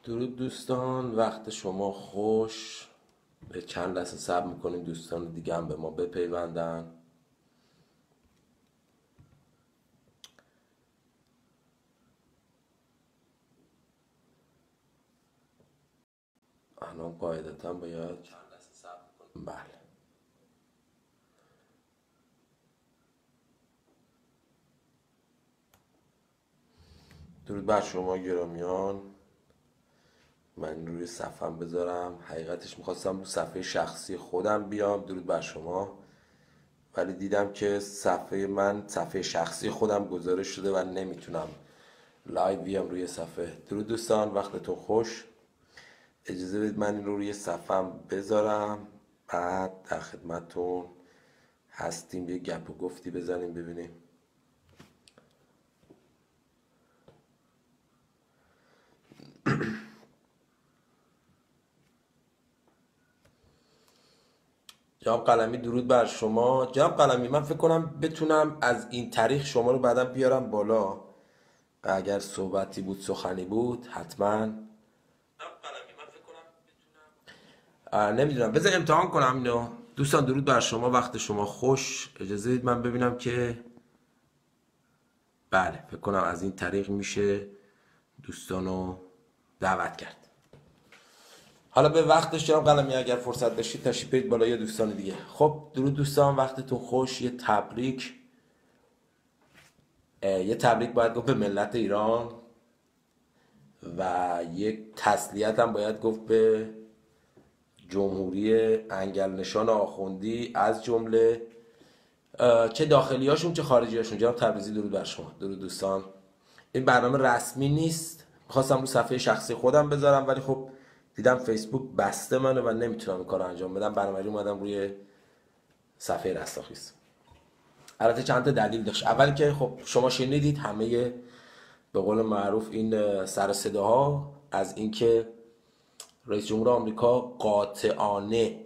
درود دوستان، وقت شما خوش. به چند لحظه صبر میکنیم دوستان دیگه هم به ما بپیوندن. الان قاعدتا باید چند لحظه صبر کنیم. بله. درود بر شما گرامیان. من این روی صفحم بذارم. حقیقتش میخواستم رو صفحه شخصی خودم بیام. درود بر شما. ولی دیدم که صفحه من صفحه شخصی خودم گزارش شده و نمیتونم لایو بیام روی صفحه. درود دوستان، وقتتون خوش. اجازه بدید من این رو روی صفحم بذارم، بعد در خدمتون هستیم. یه گپ و گفتی بزنیم ببینیم. جناب قلمی درود بر شما. جناب قلمی من فکر کنم بتونم از این تاریخ شما رو بعدم بیارم بالا. اگر صحبتی بود سخنی بود حتما. نمیدونم، بذار امتحان کنم اینو. دوستان درود بر شما، وقت شما خوش. اجازه بدید من ببینم که بله، فکر کنم از این طریق میشه دوستانو دعوت کرد. حالا به وقتش جناب قلمی اگر فرصت داشتید تشریف برید بالا یا دوستان دیگه. خب درود دوستان، وقتتون خوش. یه تبریک باید گفت به ملت ایران و یک تسلیت هم باید گفت به جمهوری انگل نشان آخوندی، از جمله چه داخلی هاشون چه خارجی هاشون. جناب تبریزی درود بر شما. درود دوستان. این برنامه رسمی نیست، خواستم رو صفحه شخصی خودم بذارم ولی خب دیدم فیسبوک بسته منه و نمیتونم این کار رو انجام بدم. بنابراین اومدم روی صفحه رستاخیز. البته چند تا دلیل داشت. اول که خب شما شنیدید همه به قول معروف این سر صداها از اینکه رئیس جمهور آمریکا قاطعانه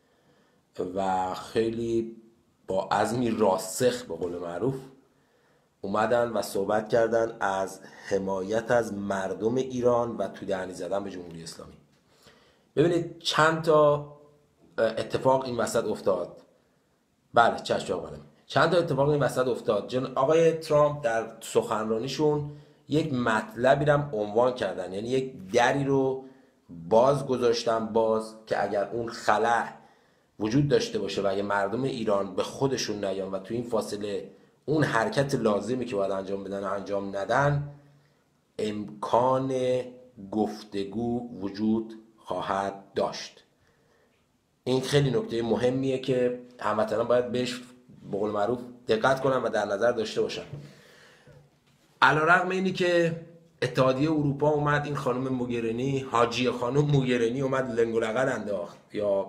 و خیلی با عزمی راسخ به قول معروف اومدن و صحبت کردن از حمایت از مردم ایران و تو دهنی زدن به جمهوری اسلامی. ببینید چند تا اتفاق این وسط افتاد. بله چشم آقا، چند تا اتفاق این وسط افتاد. آقای ترامپ در سخنرانیشون یک مطلبی رو عنوان کردن، یعنی یک دری رو باز گذاشتن که اگر اون خلأ وجود داشته باشه و اگه مردم ایران به خودشون نیان و تو این فاصله اون حرکت لازمی که باید انجام بدن و انجام ندن، امکان گفتگو وجود خواهد داشت. این خیلی نکته مهمیه که هموطنان باید بهش به قول معروف دقت کنن و در نظر داشته باشن. علیرغم اینی که اتحادیه اروپا اومد این خانم موگرینی، حاجی خانم موگرینی اومد لنگ و لقد انداخت، یا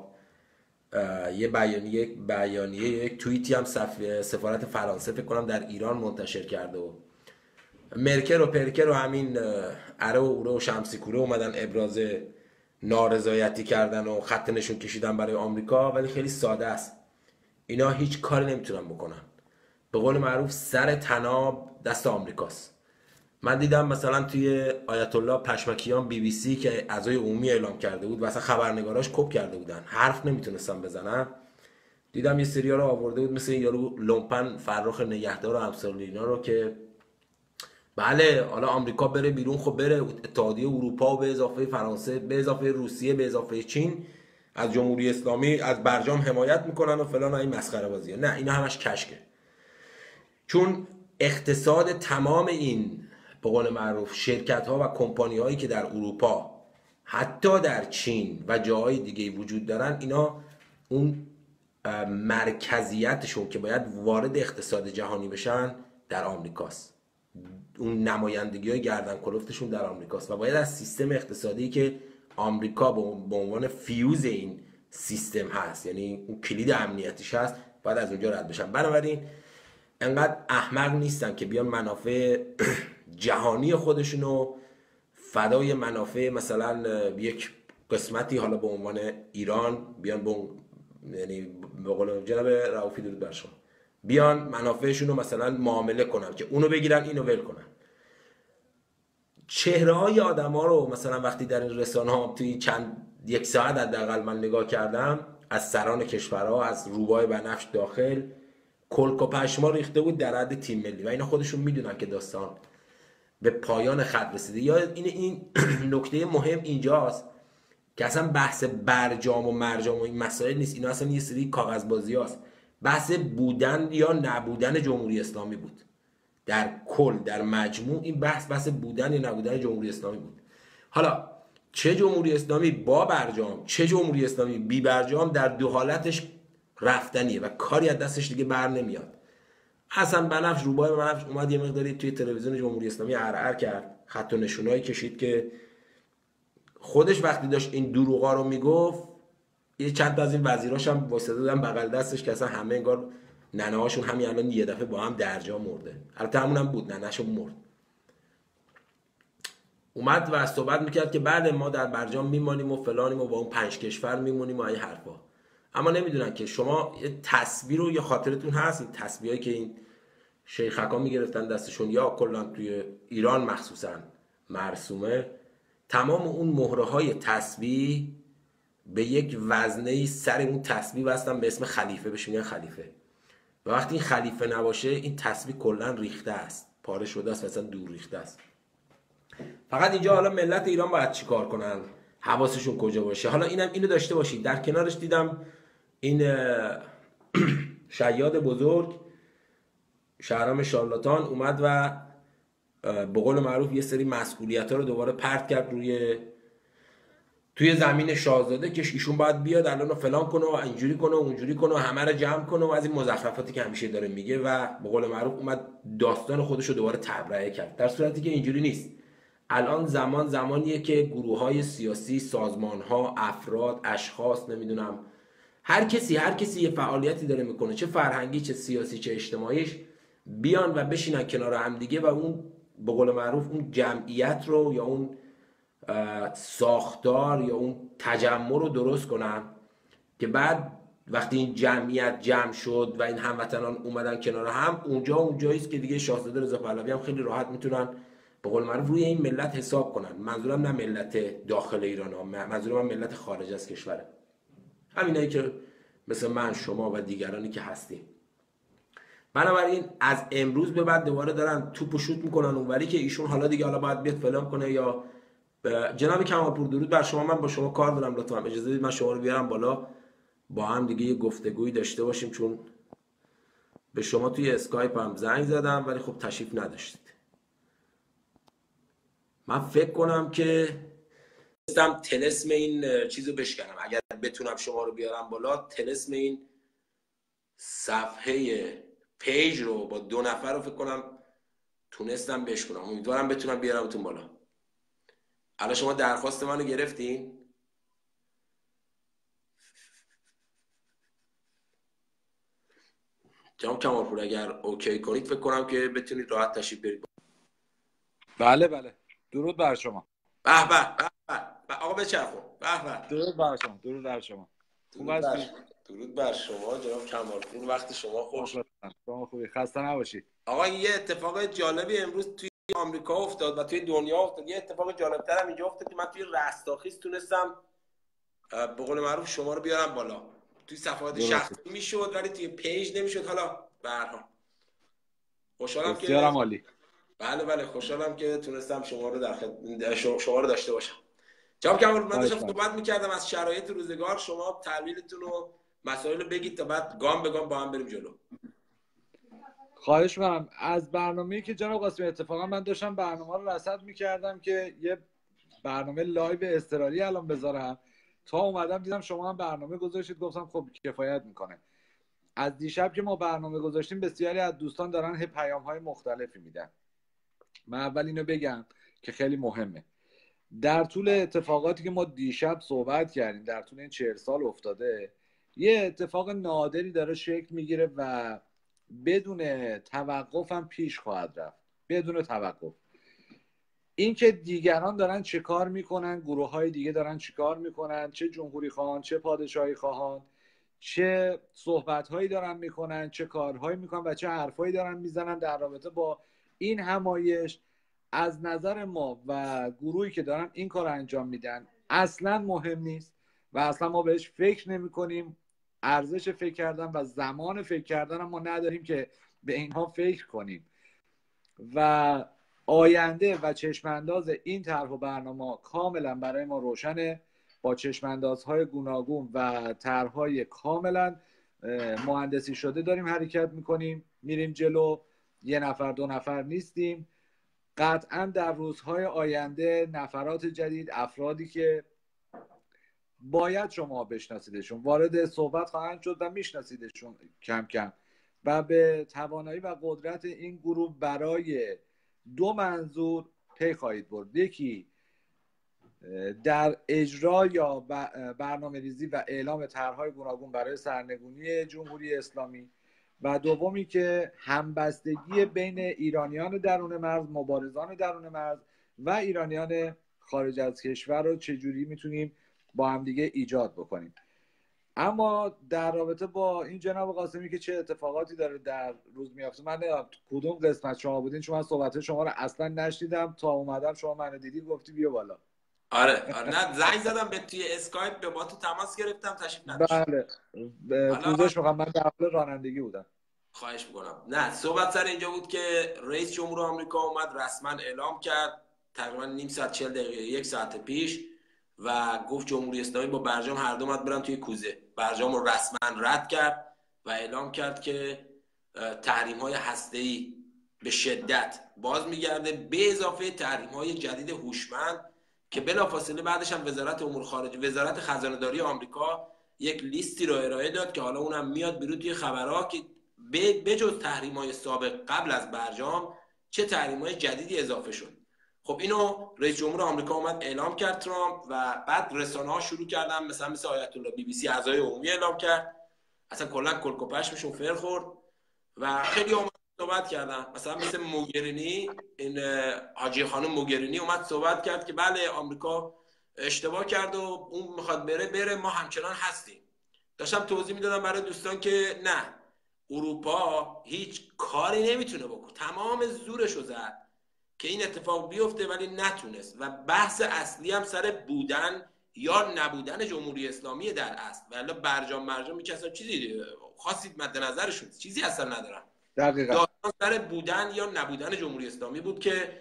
یه بیانیه یک توییتی هم سفارت فرانسه فکر کنم در ایران منتشر کرده و مرکل و پرکل و همین اره و اوره و شمسی کوره اومدن ابراز نارضایتی کردن و خط نشون کشیدن برای آمریکا، ولی خیلی ساده است. اینا هیچ کاری نمیتونن بکنن. به قول معروف سر طناب دست آمریکاست. من دیدم مثلا توی آیت الله پشمکیان BBC که اعضای عمومی اعلام کرده بود و اصلا خبرنگاراش کپ کرده بودن، حرف نمیتونستن بزنن. دیدم یه سریا رو آورده بود مثل یارو لومپن فرخ نگهدار و امثال اینا رو که بله حالا آمریکا بره بیرون، خب بره، اتحادیه اروپا و به اضافه فرانسه به اضافه روسیه به اضافه چین از جمهوری اسلامی از برجام حمایت میکنن و فلان و این مسخره بازیه. نه، اینا همش کشکه. چون اقتصاد تمام این به قول معروف شرکت ها و کمپانی هایی که در اروپا حتی در چین و جاهای دیگه وجود دارن، اینا اون مرکزیتشون که باید وارد اقتصاد جهانی بشن در آمریکاست. اون نمایندگی های گردن کلفتشون در آمریکاست و باید از سیستم اقتصادی که آمریکا به عنوان فیوز این سیستم هست، یعنی اون کلید امنیتیش هست، باید از اونجا رد بشن. بنابراین انقدر احمق نیستن که بیان منافع جهانی خودشونو فدای منافع مثلا یک قسمتی حالا به عنوان ایران بیان یعنی به قول جناب رؤوفی درود بر شما، بیان منافعشون رو مثلا معامله کنن که اونو بگیرن اینو ول کنن. چهره های آدم ها رو مثلا وقتی در این رسانه ها توی یک ساعت حداقل من نگاه کردم، از سران کشورها، از روبای بنفش داخل، کلک و پشما ریخته بود در حد تیم ملی و اینا خودشون میدونن که داستان به پایان خط رسیده. یا این نکته مهم اینجاست که اصلا بحث برجام و مرجام و این مسائل نیست، اینا اصلا یه سری کاغذبازی هاست. بحث بودن یا نبودن جمهوری اسلامی بود. در کل در مجموع این بحث بودن یا نبودن جمهوری اسلامی بود. حالا چه جمهوری اسلامی با برجام، چه جمهوری اسلامی بی برجام، در دو حالتش رفتنیه و کاری از دستش دیگه بر نمیاد. حسن بنفش، روبای بنفش اومد یه مقداری توی تلویزیون جمهوری اسلامی عرعر کرد، خط و نشونایی کشید که خودش وقتی داشت این دروغا رو میگفت، یه چند تا از این وزیراش هم واسطه دادن بغل دستش که اصلا همه انگار ننه هاشون همین الان یه دفعه با هم درجا مرده. البته همون هم بود، ننه‌شون مرد. اومد و صحبت میکرد که بعد ما در برجام میمانیم و فلانیم و با اون 5 کشور میمونیم و این حرفا. اما نمیدونن که شما یه تصویر رو، یا خاطرتون هست این تصویری که این شیخکا میگرفتن دستشون، یا کلا توی ایران مخصوصا مرسومه، تمام اون مهره های تسبیح به یک وزنه سر اون تسبیح وصلن به اسم خلیفه، بهش میگن خلیفه. و وقتی این خلیفه نباشه این تسبیح کلا ریخته است، پاره شده است، مثلا دور ریخته است. فقط اینجا حالا ملت ایران باید چیکار کنن، حواسشون کجا باشه. حالا اینو داشته باشید. در کنارش دیدم این شیاد بزرگ شهرام شارلاتان اومد و به قول معروف یه سری مسئولیت‌ها رو دوباره پرت کرد توی زمین شاهزاده که ایشون باید بیاد الان فلان کنه و اینجوری کنه و اونجوری کنه و همه رو جمع کنه و از این مزخرفاتی که همیشه داره میگه و به قول معروف اومد داستان خودش رو دوباره تبرئه کرد، در صورتی که اینجوری نیست. الان زمانیه که گروه‌های سیاسی، سازمان‌ها، افراد، اشخاص، نمیدونم هر کسی یه فعالیتی داره میکنه، چه فرهنگی، چه سیاسی، چه اجتماعیش، بیان و بشینن کنار هم دیگه و اون به قول معروف اون جمعیت رو یا اون ساختار یا اون تجمع رو درست کنن که بعد وقتی این جمعیت جمع شد و این هموطنان اومدن کنار هم، اونجاییه که دیگه شاهزاده رضا پهلوی هم خیلی راحت میتونن به قول معروف روی این ملت حساب کنن. منظورم نه ملت داخل ایران ها، منظورم ملت خارج از کشوره، همینایی که مثل من، شما و دیگرانی که هستیم. بنابراین از امروز به بعد دوباره دارن توپ و شوت میکنن اونوری که ایشون حالا باید بیاد فلان کنه. یا جناب کمالپور درود بر شما، من با شما کار دارم، لطفا اجازه بدید من شما رو بیارم بالا با هم دیگه یه گفتگویی داشته باشیم، چون به شما توی اسکایپ هم زنگ زدم ولی خب تشریف نداشتید. من فکر کنم که طلسم این چیزو بشکنم، اگر بتونم شما رو بیارم بالا، طلسم این صفحه پیج رو با 2 نفر رو فکر کنم تونستم بشکنم. امیدوارم بتونم بیارمتون بالا. الان شما درخواست منو گرفتین؟ جناب کمالپور اگر اوکی کنید فکر کنم که بتونید راحت تشریف برید. بله درود بر شما. به آقا بچرخون. به درود بر شما. درود بر شما جناب کمالپور، وقت شما خوش. شما خوبی؟ خسته نباشید. آقا یه اتفاق جالبی امروز توی آمریکا افتاد و توی دنیا افتاد. یه اتفاق جالب‌تر هم اینجا افتاد که من توی رستاخیز تونستم به قول معروف شما رو بیارم بالا. توی صفحات شخصی میشد ولی توی پیج نمیشد. حالا به هر حال خوشحالم که عالی. بله خوشحالم که تونستم شما رو داشته باشم. جناب کمالپور، من داشتم صحبت می‌کردم از شرایط روزگار، شما تحلیلتون و مسائل رو بگید تا بعد گام به گام با هم بریم جلو. خواهش می‌کنم. از برنامه‌ای که جناب قاسمی، اتفاقا من داشتم برنامه رو رصد می‌کردم که یه برنامه لایو اضطراری الان بذارم، تا اومدم دیدم شما هم برنامه گذاشتید، گفتم خب کفایت میکنه. از دیشب که ما برنامه گذاشتیم بسیاری از دوستان دارن پیام‌های مختلفی میدن. من اول اینو بگم که خیلی مهمه. در طول اتفاقاتی که ما دیشب صحبت کردیم، در طول این 40 سال افتاده، یه اتفاق نادری داره شکل میگیره و بدون توقف هم پیش خواهد رفت، بدون توقف. این که دیگران دارن چه کار میکنن، گروه های دیگه دارن چه کار میکنن، چه جمهوری خواهان، چه پادشاهی خواهان، چه صحبت هایی دارن میکنن، چه کارهایی میکنن و چه حرفایی دارن میزنن در رابطه با این همایش، از نظر ما و گروهی که دارن این کار انجام میدن اصلا مهم نیست و اصلا ما بهش فکر نمی کنیم. ارزش فکر کردن و زمان فکر کردن هم ما نداریم که به اینها فکر کنیم و آینده و چشمانداز این طرح و برنامه کاملا برای ما روشنه. با چشماندازهای گوناگون و طرحهای کاملا مهندسی شده داریم حرکت میکنیم، میریم جلو. یه نفر دو نفر نیستیم. قطعا در روزهای آینده نفرات جدید، افرادی که باید شما بشناسیدشون وارد صحبت خواهند شد و میشناسیدشون کم کم و به توانایی و قدرت این گروه برای دو منظور پی خواهید برد. یکی در اجرا یا برنامه ریزی و اعلام طرحهای گوناگون برای سرنگونی جمهوری اسلامی و دومی که همبستگی بین ایرانیان درون مرز، مبارزان درون مرز و ایرانیان خارج از کشور رو چجوری میتونیم با هم دیگه ایجاد بکنیم. اما در رابطه با این جناب قاسمی که چه اتفاقاتی داره در روز میافته، من کدوم قسمت شما بودین؟ چون من صحبت شما رو اصلا نشنیدم تا اومدم شما منو دیدی گفتی بیا بالا. آره نه زنگ زدم به توی اسکایپ به با تو تماس گرفتم تشریف نداشت. بله پوزش میخوام، من در حال رانندگی بودم. خواهش میکنم. نه صحبت سر اینجا بود که رئیس جمهور آمریکا اومد رسما اعلام کرد تقریبا نیم ساعت 40 دقیقه یک ساعت پیش و گفت جمهوری اسلامی با برجام هر دو باید برن توی کوزه. برجام رو رسما رد کرد و اعلام کرد که تحریم‌های هسته‌ای به شدت باز میگرده به اضافه تحریم‌های جدید هوشمند که بلافاصله بعدش هم وزارت امور خارجه، وزارت خزانه‌داری آمریکا یک لیستی رو ارائه داد که حالا اونم میاد بیرون توی خبرها که بجز تحریم‌های سابق قبل از برجام چه تحریم‌های جدیدی اضافه شد. خب اینو رئیس جمهور آمریکا اومد اعلام کرد ترامپ و بعد رسانه‌ها شروع کردن مثل آیت الله BBC اعضای عمومی اعلام کرد، اصلا کلا کلکوپشمشون فر خورد و خیلی اومد صحبت کردن. مثل موگرینی، این حاجی خانم موگرینی اومد صحبت کرد که بله آمریکا اشتباه کرد و اون میخواد بره ما همچنان هستیم. داشتم توضیح میدادم برای دوستان که نه، اروپا هیچ کاری نمیتونه بکنه، تمام زورشو زد که این اتفاق بیفته ولی نتونست و بحث اصلی هم سر بودن یا نبودن جمهوری اسلامی در اصل. ولی برجام که اصلا چیزی خاصی مد نظرشون چیزی اصلا ندارن. دقیقاً داستان سر بودن یا نبودن جمهوری اسلامی بود که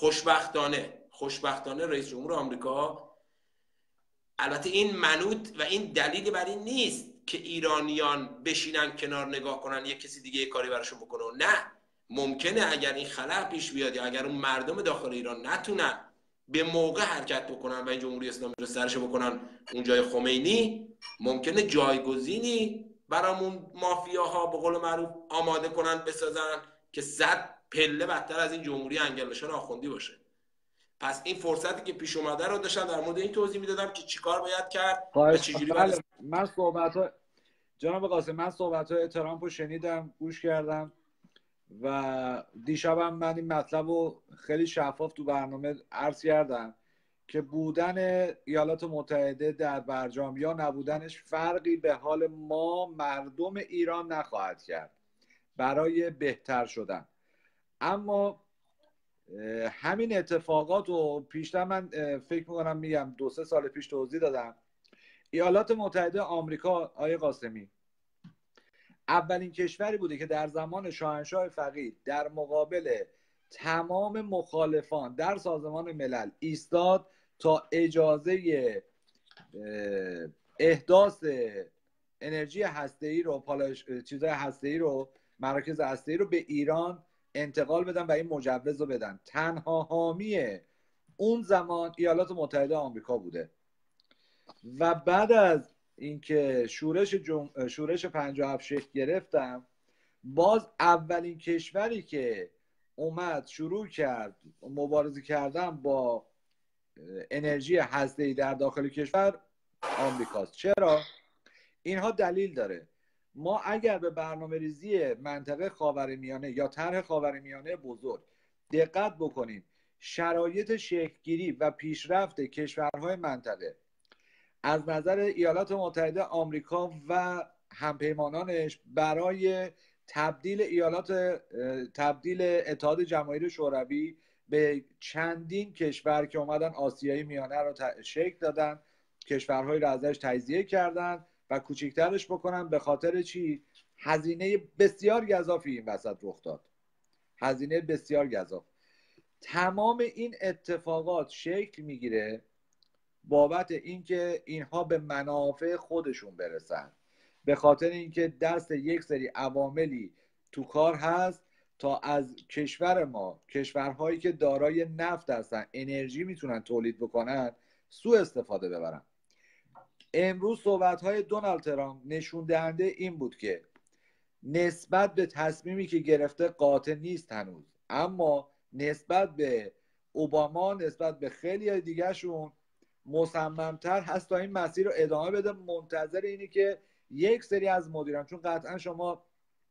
خوشبختانه رئیس جمهور آمریکا، البته این منوط و این دلیلی بر این نیست که ایرانیان بشینن کنار نگاه کنن یک کسی دیگه یک کاری براشون بکنه، نه، ممکنه اگر این خلأ پیش بیاد یا اگر اون مردم داخل ایران نتونن به موقع حرکت بکنن و این جمهوری اسلامی رو سرش بکنن اون جای خمینی، ممکنه جایگزینی برامون مافیاها به قول معروف آماده کنن بسازن که 100 پله بدتر از این جمهوری انگلنشان آخوندی باشه. پس این فرصتی که پیش اومده رو داشتم در مورد این توضیح میدادم که چیکار باید کرد و چجوری باید. من جناب قاسم من صحبت‌های ترامپ رو شنیدم، گوش کردم و دیشبم من این مطلب رو خیلی شفاف تو برنامه عرض کردم که بودن ایالات متحده در برجام یا نبودنش فرقی به حال ما مردم ایران نخواهد کرد برای بهتر شدن. اما همین اتفاقات رو پیشتر من فکر میکنم میگم 2-3 سال پیش توضیح دادم. ایالات متحده آمریکا آقای قاسمی اولین کشوری بوده که در زمان شاهنشاه فقید در مقابل تمام مخالفان در سازمان ملل ایستاد تا اجازه احداث انرژی هسته‌ای رو، چیزای هسته‌ای رو، مراکز هسته‌ای رو به ایران انتقال بدن و این مجوز رو بدن. تنها حامی اون زمان ایالات متحده آمریکا بوده و بعد از اینکه شورش 57 شکل گرفتم، باز اولین کشوری که اومد شروع کرد مبارزه کردن با انرژی هسته‌ای در داخل کشور آمریکاست. چرا؟ اینها دلیل داره. ما اگر به برنامه ریزی منطقه خاورمیانه یا طرح خاورمیانه بزرگ دقت بکنیم، شرایط شکل‌گیری و پیشرفت کشورهای منطقه از نظر ایالات متحده آمریکا و همپیمانانش برای تبدیل اتحاد جماهیر شوروی به چندین کشور که اومدن آسیایی میانه رو شکل دادن، کشورهایی رو ازش تجزیه کردن و کوچکترش بکنن. به خاطر چی؟ هزینه بسیار گزافی این وسط رخ داد، هزینه بسیار گزاف. تمام این اتفاقات شکل میگیره بابت اینکه اینها به منافع خودشون برسن، به خاطر اینکه دست یک سری عواملی تو کار هست تا از کشور ما، کشورهایی که دارای نفت هستن، انرژی میتونن تولید بکنن، سوء استفاده ببرن. امروز صحبت‌های دونالد ترامپ نشون دهنده این بود که نسبت به تصمیمی که گرفته قاطع نیست هنوز، اما نسبت به اوباما، نسبت به خیلی دیگرشون مصممتر هست تا این مسیر رو ادامه بده. منتظر اینی که یک سری از مدیران، چون قطعا شما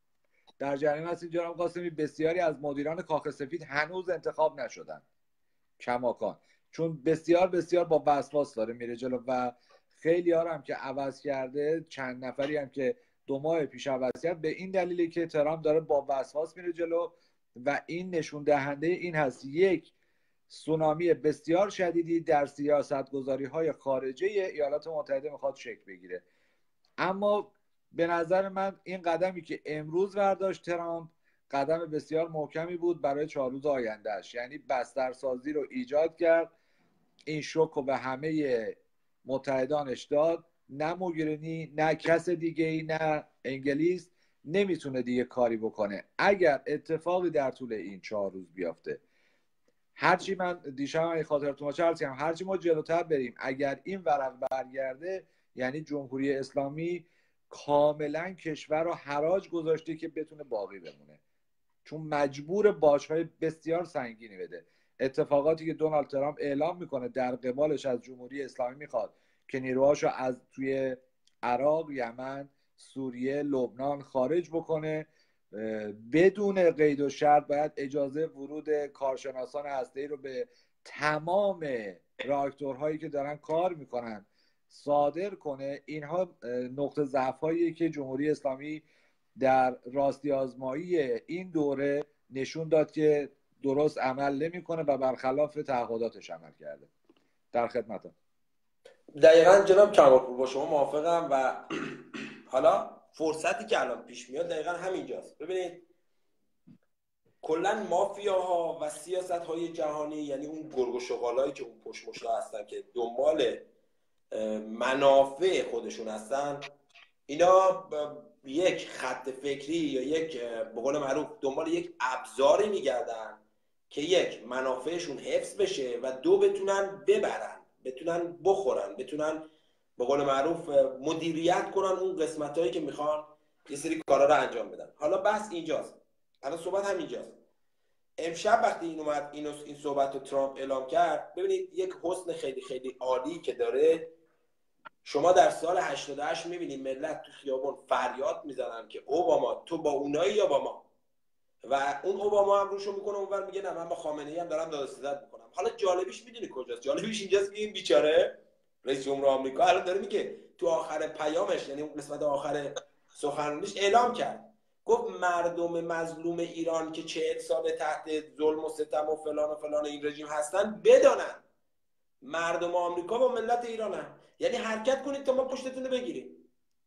در جریان هستید جناب قاسمی، بسیاری از مدیران کاخ سفید هنوز انتخاب نشدن کماکان، چون بسیار بسیار با وسواس داره میره جلو و خیلی ها هم که عوض کرده، چند نفری هم که 2 ماه پیش عوض کرد، به این دلیلی که ترامپ داره با وسواس میره جلو و این نشون دهنده این هست یک سونامی بسیار شدیدی در سیاستگذاری های خارجه ایالات متحده میخواد شکل بگیره. اما به نظر من این قدمی که امروز برداشت ترامپ قدم بسیار محکمی بود برای 4 روز آیندهش، یعنی بسترسازی رو ایجاد کرد، این شوک رو به همه متحدانش داد. نه موگرینی، نه کس دیگه ای، نه انگلیس نمیتونه دیگه کاری بکنه. اگر اتفاقی در طول این 4 روز بیافته، هرچی من دیشب خاطرتون باشه هرچی ما جلوتر بریم، اگر این ورق برگرده یعنی جمهوری اسلامی کاملا کشور رو حراج گذاشته که بتونه باقی بمونه، چون مجبور باج‌های بسیار سنگینی بده. اتفاقاتی که دونالد ترامپ اعلام میکنه در قبالش از جمهوری اسلامی میخواد که نیروهاشو از توی عراق، یمن، سوریه، لبنان خارج بکنه، بدون قید و شرط باید اجازه ورود کارشناسان هسته‌ای رو به تمام راکتورهایی که دارن کار میکنن صادر کنه. اینها نقطه ضعف‌هایی که جمهوری اسلامی در راستی آزمایی این دوره نشون داد که درست عمل نمیکنه و برخلاف تعهداتش عمل کرده. در خدمتم. دقیقاً جناب کمالپور با شما موافقم و حالا فرصتی که الان پیش میاد دقیقاً همینجاست. ببینید کلا مافیاها و سیاست‌های جهانی، یعنی اون گرگ و شغالایی که اون پشت مشتا هستن که دنبال منافع خودشون هستن، اینا یک خط فکری یا یک به قول معروف دنبال یک ابزاری میگردن که یک منافعشون حفظ بشه و دو بتونن ببرن، بتونن بخورن، بتونن به قول معروف مدیریت کنن اون قسمتایی که میخوان یه سری کارا رو انجام بدن. حالا بحث اینجاست، الان صحبت همینجاست. امشب وقتی این اومد این صحبت رو ترامپ اعلام کرد، ببینید یک حسن خیلی خیلی عالی که داره. شما در سال 88 میبینید ملت تو خیابون فریاد میزنن که اوباما تو با اونایی یا با ما، و اون اوباما هم روشو میکنه اونور میگه نه من با خامنه‌ای هم دارم داداستزد میکنم. حالا جالبیش میدونی کجاست؟ جالبیش اینجاست که این بیچاره رئیس جمهور آمریکا الان داره میگه تو آخر پیامش، یعنی اون قسمت آخر سخنرانیش اعلام کرد، گفت مردم مظلوم ایران که 40 سال تحت ظلم و ستم و فلان این رژیم هستن بدانن مردم آمریکا با ملت ایرانن، یعنی حرکت کنید تا ما پشتتون رو بگیریم.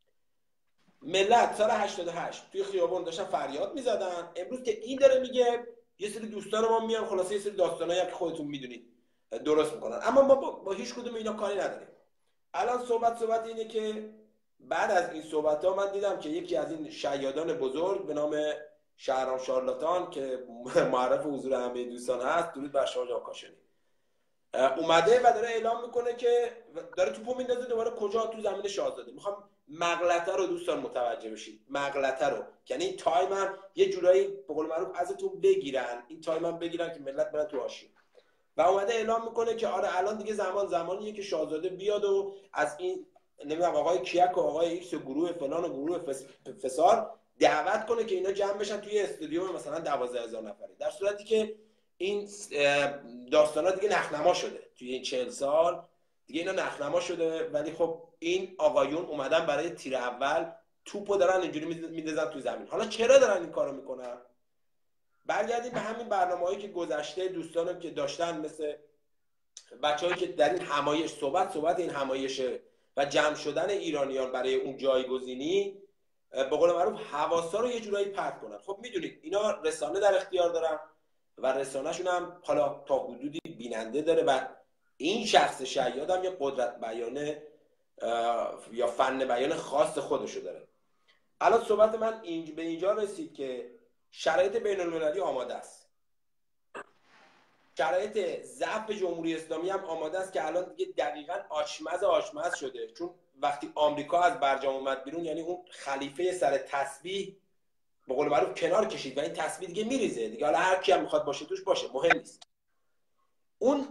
ملت سال 88 توی خیابون داشتن فریاد میزدن. امروز که این داره میگه یه سری دوستان ما میان خلاصه یه سری داستانایی که خودتون میدونید درست میکنن، اما ما با هیچ کدوم اینا کاری نداریم. الان صحبت اینه که بعد از این صحبت ها من دیدم که یکی از این شیادان بزرگ به نام شهرام شارلاتان که معرف حضور همه دوستان هست، درود بر شما جناب کاشانی، اومده و داره اعلام میکنه که داره توپو میندازه دوباره کجا؟ تو زمین شاهزاده. میخوام مغلطه رو دوستان متوجه بشید، مغلطه رو، یعنی این تایمر یه جورایی به قول معروف ازتون بگیرن، این تایمر بگیرن که ملت برن تو حاشیه. و اومده اعلام میکنه که آره الان دیگه زمانیه که شاهزاده بیاد و از این نمیدونم آقای کیک و آقای ایکس و گروه فلان و گروه فسار دعوت کنه که اینا جمع بشن توی استادیوم مثلا 12000 نفری، در صورتی که این داستانا دیگه نخنما شده توی این 40 سال دیگه اینا نخنما شده. ولی خب این آقایون اومدن برای تیر اول توپو دارن اینجوری میندازن توی زمین. حالا چرا دارن این کارو میکنن؟ برگردیم به همین برنامه‌هایی که گذشته، دوستانم که داشتن مثل بچه‌هایی که در این همایش صحبت این همایشه و جمع شدن ایرانیان برای اون جایگزینی، به قول معروف حواسا رو یه جورایی پرت کنن. خب میدونید اینا رسانه در اختیار دارن و رسانه‌شون هم حالا تا حدودی بیننده داره و این شخص شیاد هم یه قدرت بیانه یا فن بیان خاص خودشو داره. الان صحبت من به اینجا رسید که شرایط بین المللی آماده است، شرایط ضعف جمهوری اسلامی هم آماده است که الان دیگه دقیقاً آشمز شده، چون وقتی آمریکا از برجام اومد بیرون یعنی اون خلیفه سر تسبیح به قول معروف کنار کشید و این تسبیح دیگه میریزه دیگه، حالا هر کی هم میخواد باشه توش باشه، مهم نیست. اون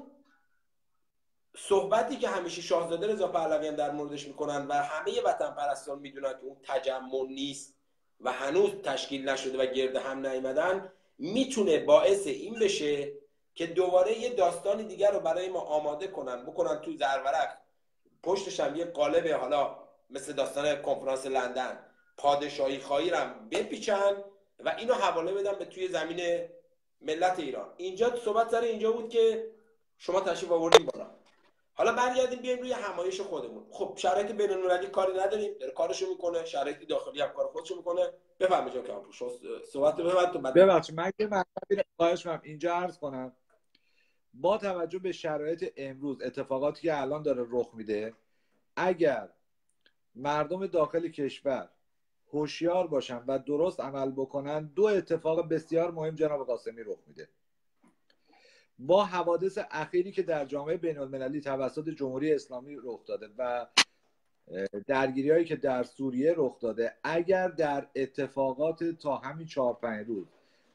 صحبتی که همیشه شاهزاده رضا پهلوی هم در موردش میکنن و همه وطن پرستان میدونن که اون تجمع نیست و هنوز تشکیل نشده و گرد هم نیامدن، میتونه باعث این بشه که دوباره یه داستان دیگر رو برای ما آماده بکنن تو زرورق، پشتش هم یه قالب حالا مثل داستان کنفرانس لندن پادشاهی خواهی رو هم بپیچن و اینو حواله بدن به توی زمین ملت ایران. اینجا صحبت سر اینجا بود که شما تشریف آوردین بالا. حالا برگردیم بیایم روی همایش خودمون. خب شرایط بین‌المللی کاری نداریم، داره کارشو میکنه، شرایط داخلی هم کار خودشو میکنه. بفهمید جان که شما صحبت بفهمید تو ببخشید من یه مطلبی خواهش می‌کنم اینجا عرض کنم. با توجه به شرایط امروز، اتفاقاتی که الان داره رخ میده، اگر مردم داخل کشور هوشیار باشن و درست عمل بکنن، دو اتفاق بسیار مهم جناب قاسمی رخ میده. با حوادث اخیری که در جامعه بین المللی توسط جمهوری اسلامی رخ داده و درگیری هایی که در سوریه رخ داده، اگر در اتفاقات تا همین 4-5 روز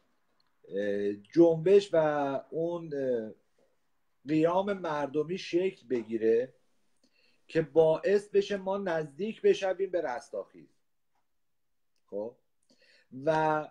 جنبش و اون قیام مردمی شکل بگیره که باعث بشه ما نزدیک بشویم به رستاخیز، خب و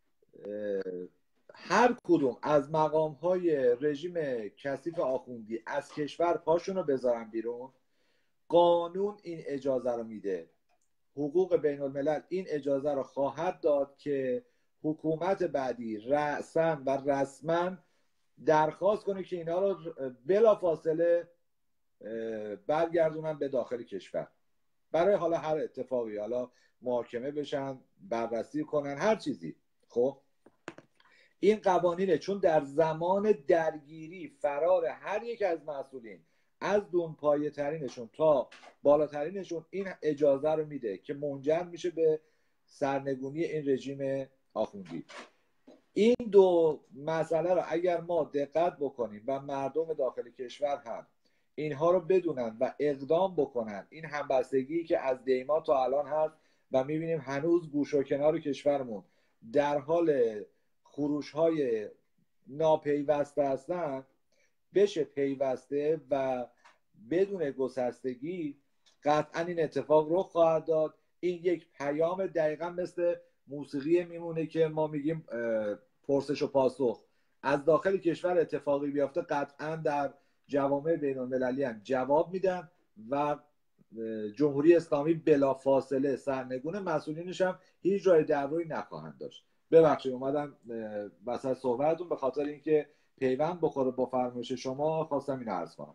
هر کدوم از مقام های رژیم کثیف آخوندی از کشور پاشون رو بذارن بیرون، قانون این اجازه رو میده، حقوق بین الملل این اجازه رو خواهد داد که حکومت بعدی رأساً و رسما درخواست کنه که اینا رو بلا فاصله برگردونن به داخل کشور برای حالا هر اتفاقی، حالا محاکمه بشن، بررسی کنن، هر چیزی. خب این قوانینه، چون در زمان درگیری فرار هر یک از مسئولین از دونپایه ترینشون تا بالاترینشون این اجازه رو میده که منجر میشه به سرنگونی این رژیم آخوندی. این دو مسئله رو اگر ما دقت بکنیم و مردم داخل کشور هم اینها رو بدونن و اقدام بکنن، این همبستگی که از دیما تا الان هست و میبینیم هنوز گوش و کنار کشورمون در حال خروش‌های ناپیوسته هستن، بشه پیوسته و بدون گسستگی قطعا این اتفاق رخ خواهد داد. این یک پیام دقیقا مثل موسیقی میمونه که ما میگیم پرسش و پاسخ، از داخل کشور اتفاقی بیافته قطعا در جوامع بین المللی هم جواب میدن و جمهوری اسلامی بلافاصله سرنگون، مسئولینش هم هیچ راه در روی نخواهند داشت. ببخشید اومدم وسط صحبتتون، به خاطر اینکه پیوند بخوره با فرمایش شما خواستم این عرض کنم.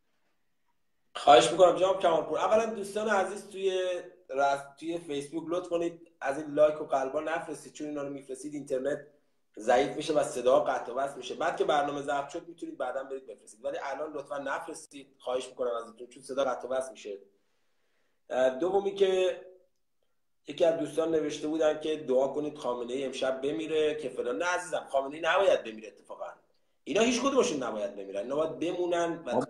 خواهش میکنم جناب کمالپور. اولا دوستان عزیز توی فیسبوک لطف کنید از این لایک و قلبا نفرستید، چون اینا رو میفرستید اینترنت ضعیف میشه و صدا قطع و وصل میشه. بعد که برنامه ضبط شد میتونید بعداً برید بفرستید، ولی الان لطفا نفرستید، خواهش میکنم ازتون، چون صدا قطع و وصل میشه. دومی که یکی از دوستان نوشته بودن که دعا کنید خامنه ای امشب بمیره که فلان. نه عزیزم، خامنه ای نباید بمیره. اتفاقا اینا هیچ کدومشون نباید بمیرن، اینا باید بمونن و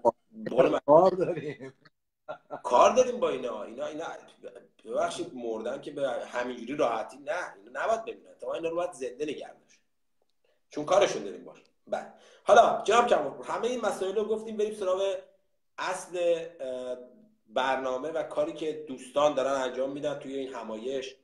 کار داریم با اینا ببخشید مردن که به همینجوری راحتی نه، اینا نباید بمیرن، تا اینا رو باید زنده نگه داشت، چون کارشون داریم باشه. بعد حالا جناب کمالپور همه این مسائل رو گفتیم، بریم سراغ اصل برنامه و کاری که دوستان دارن انجام میدن توی این همایش.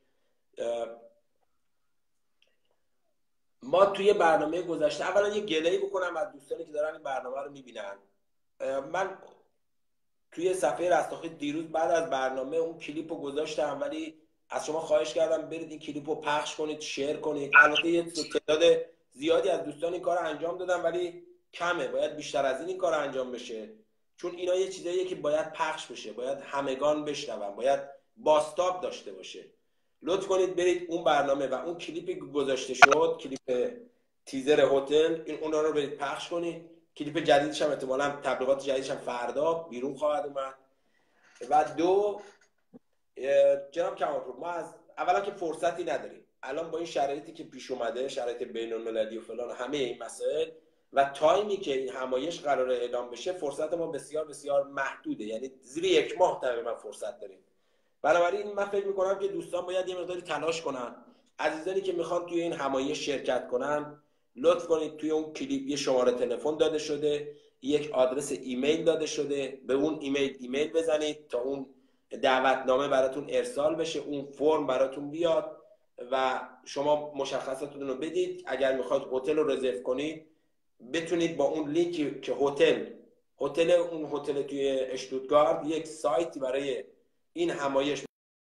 ما توی برنامه گذشته اولا یه گله‌ای بکنم از دوستانی که دارن این برنامه رو میبینن. من توی صفحه رستاخیز دیروز بعد از برنامه اون کلیپ رو گذاشتم، ولی از شما خواهش کردم برید این کلیپ رو پخش کنید، شیر کنید. البته یه تعداد زیادی از دوستان این کار رو انجام دادن ولی کمه، باید بیشتر از این کار انجام بشه، چون اینا یه چیزاییه که باید پخش بشه، باید همگان بشنون، باید باستاب داشته باشه. لطف کنید برید اون برنامه و اون کلیپی گذاشته شد، کلیپ تیزر هتل، اونا رو برید پخش کنید. کلیپ جدیدش هم احتمالاً تبلیغات جدیدش هم فردا بیرون خواهد اومد. و دو، جناب کمالپور، ما از اولا که فرصتی نداریم الان با این شرایطی که پیش اومده، شرایط بین‌المللی و فلان، همه این مسائل و تایمی که این همایش قراره اعلام بشه، فرصت ما بسیار بسیار محدوده، یعنی زیر 1 ماه تقریبا فرصت داریم. بنابراین من فکر میکنم که دوستان باید یه مقداری تلاش کنن. عزیزانی که میخوان توی این همایش شرکت کنن، لطف کنید توی اون کلیپ یه شماره تلفن داده شده، یک آدرس ایمیل داده شده، به اون ایمیل بزنید تا اون دعوتنامه براتون ارسال بشه، اون فرم براتون بیاد و شما مشخصاتتون رو بدید. اگر میخواید هتل رو رزرو کنید، بتونید با اون لینکی که اون هتل توی اشتوتگارت یک سایتی برای این همایش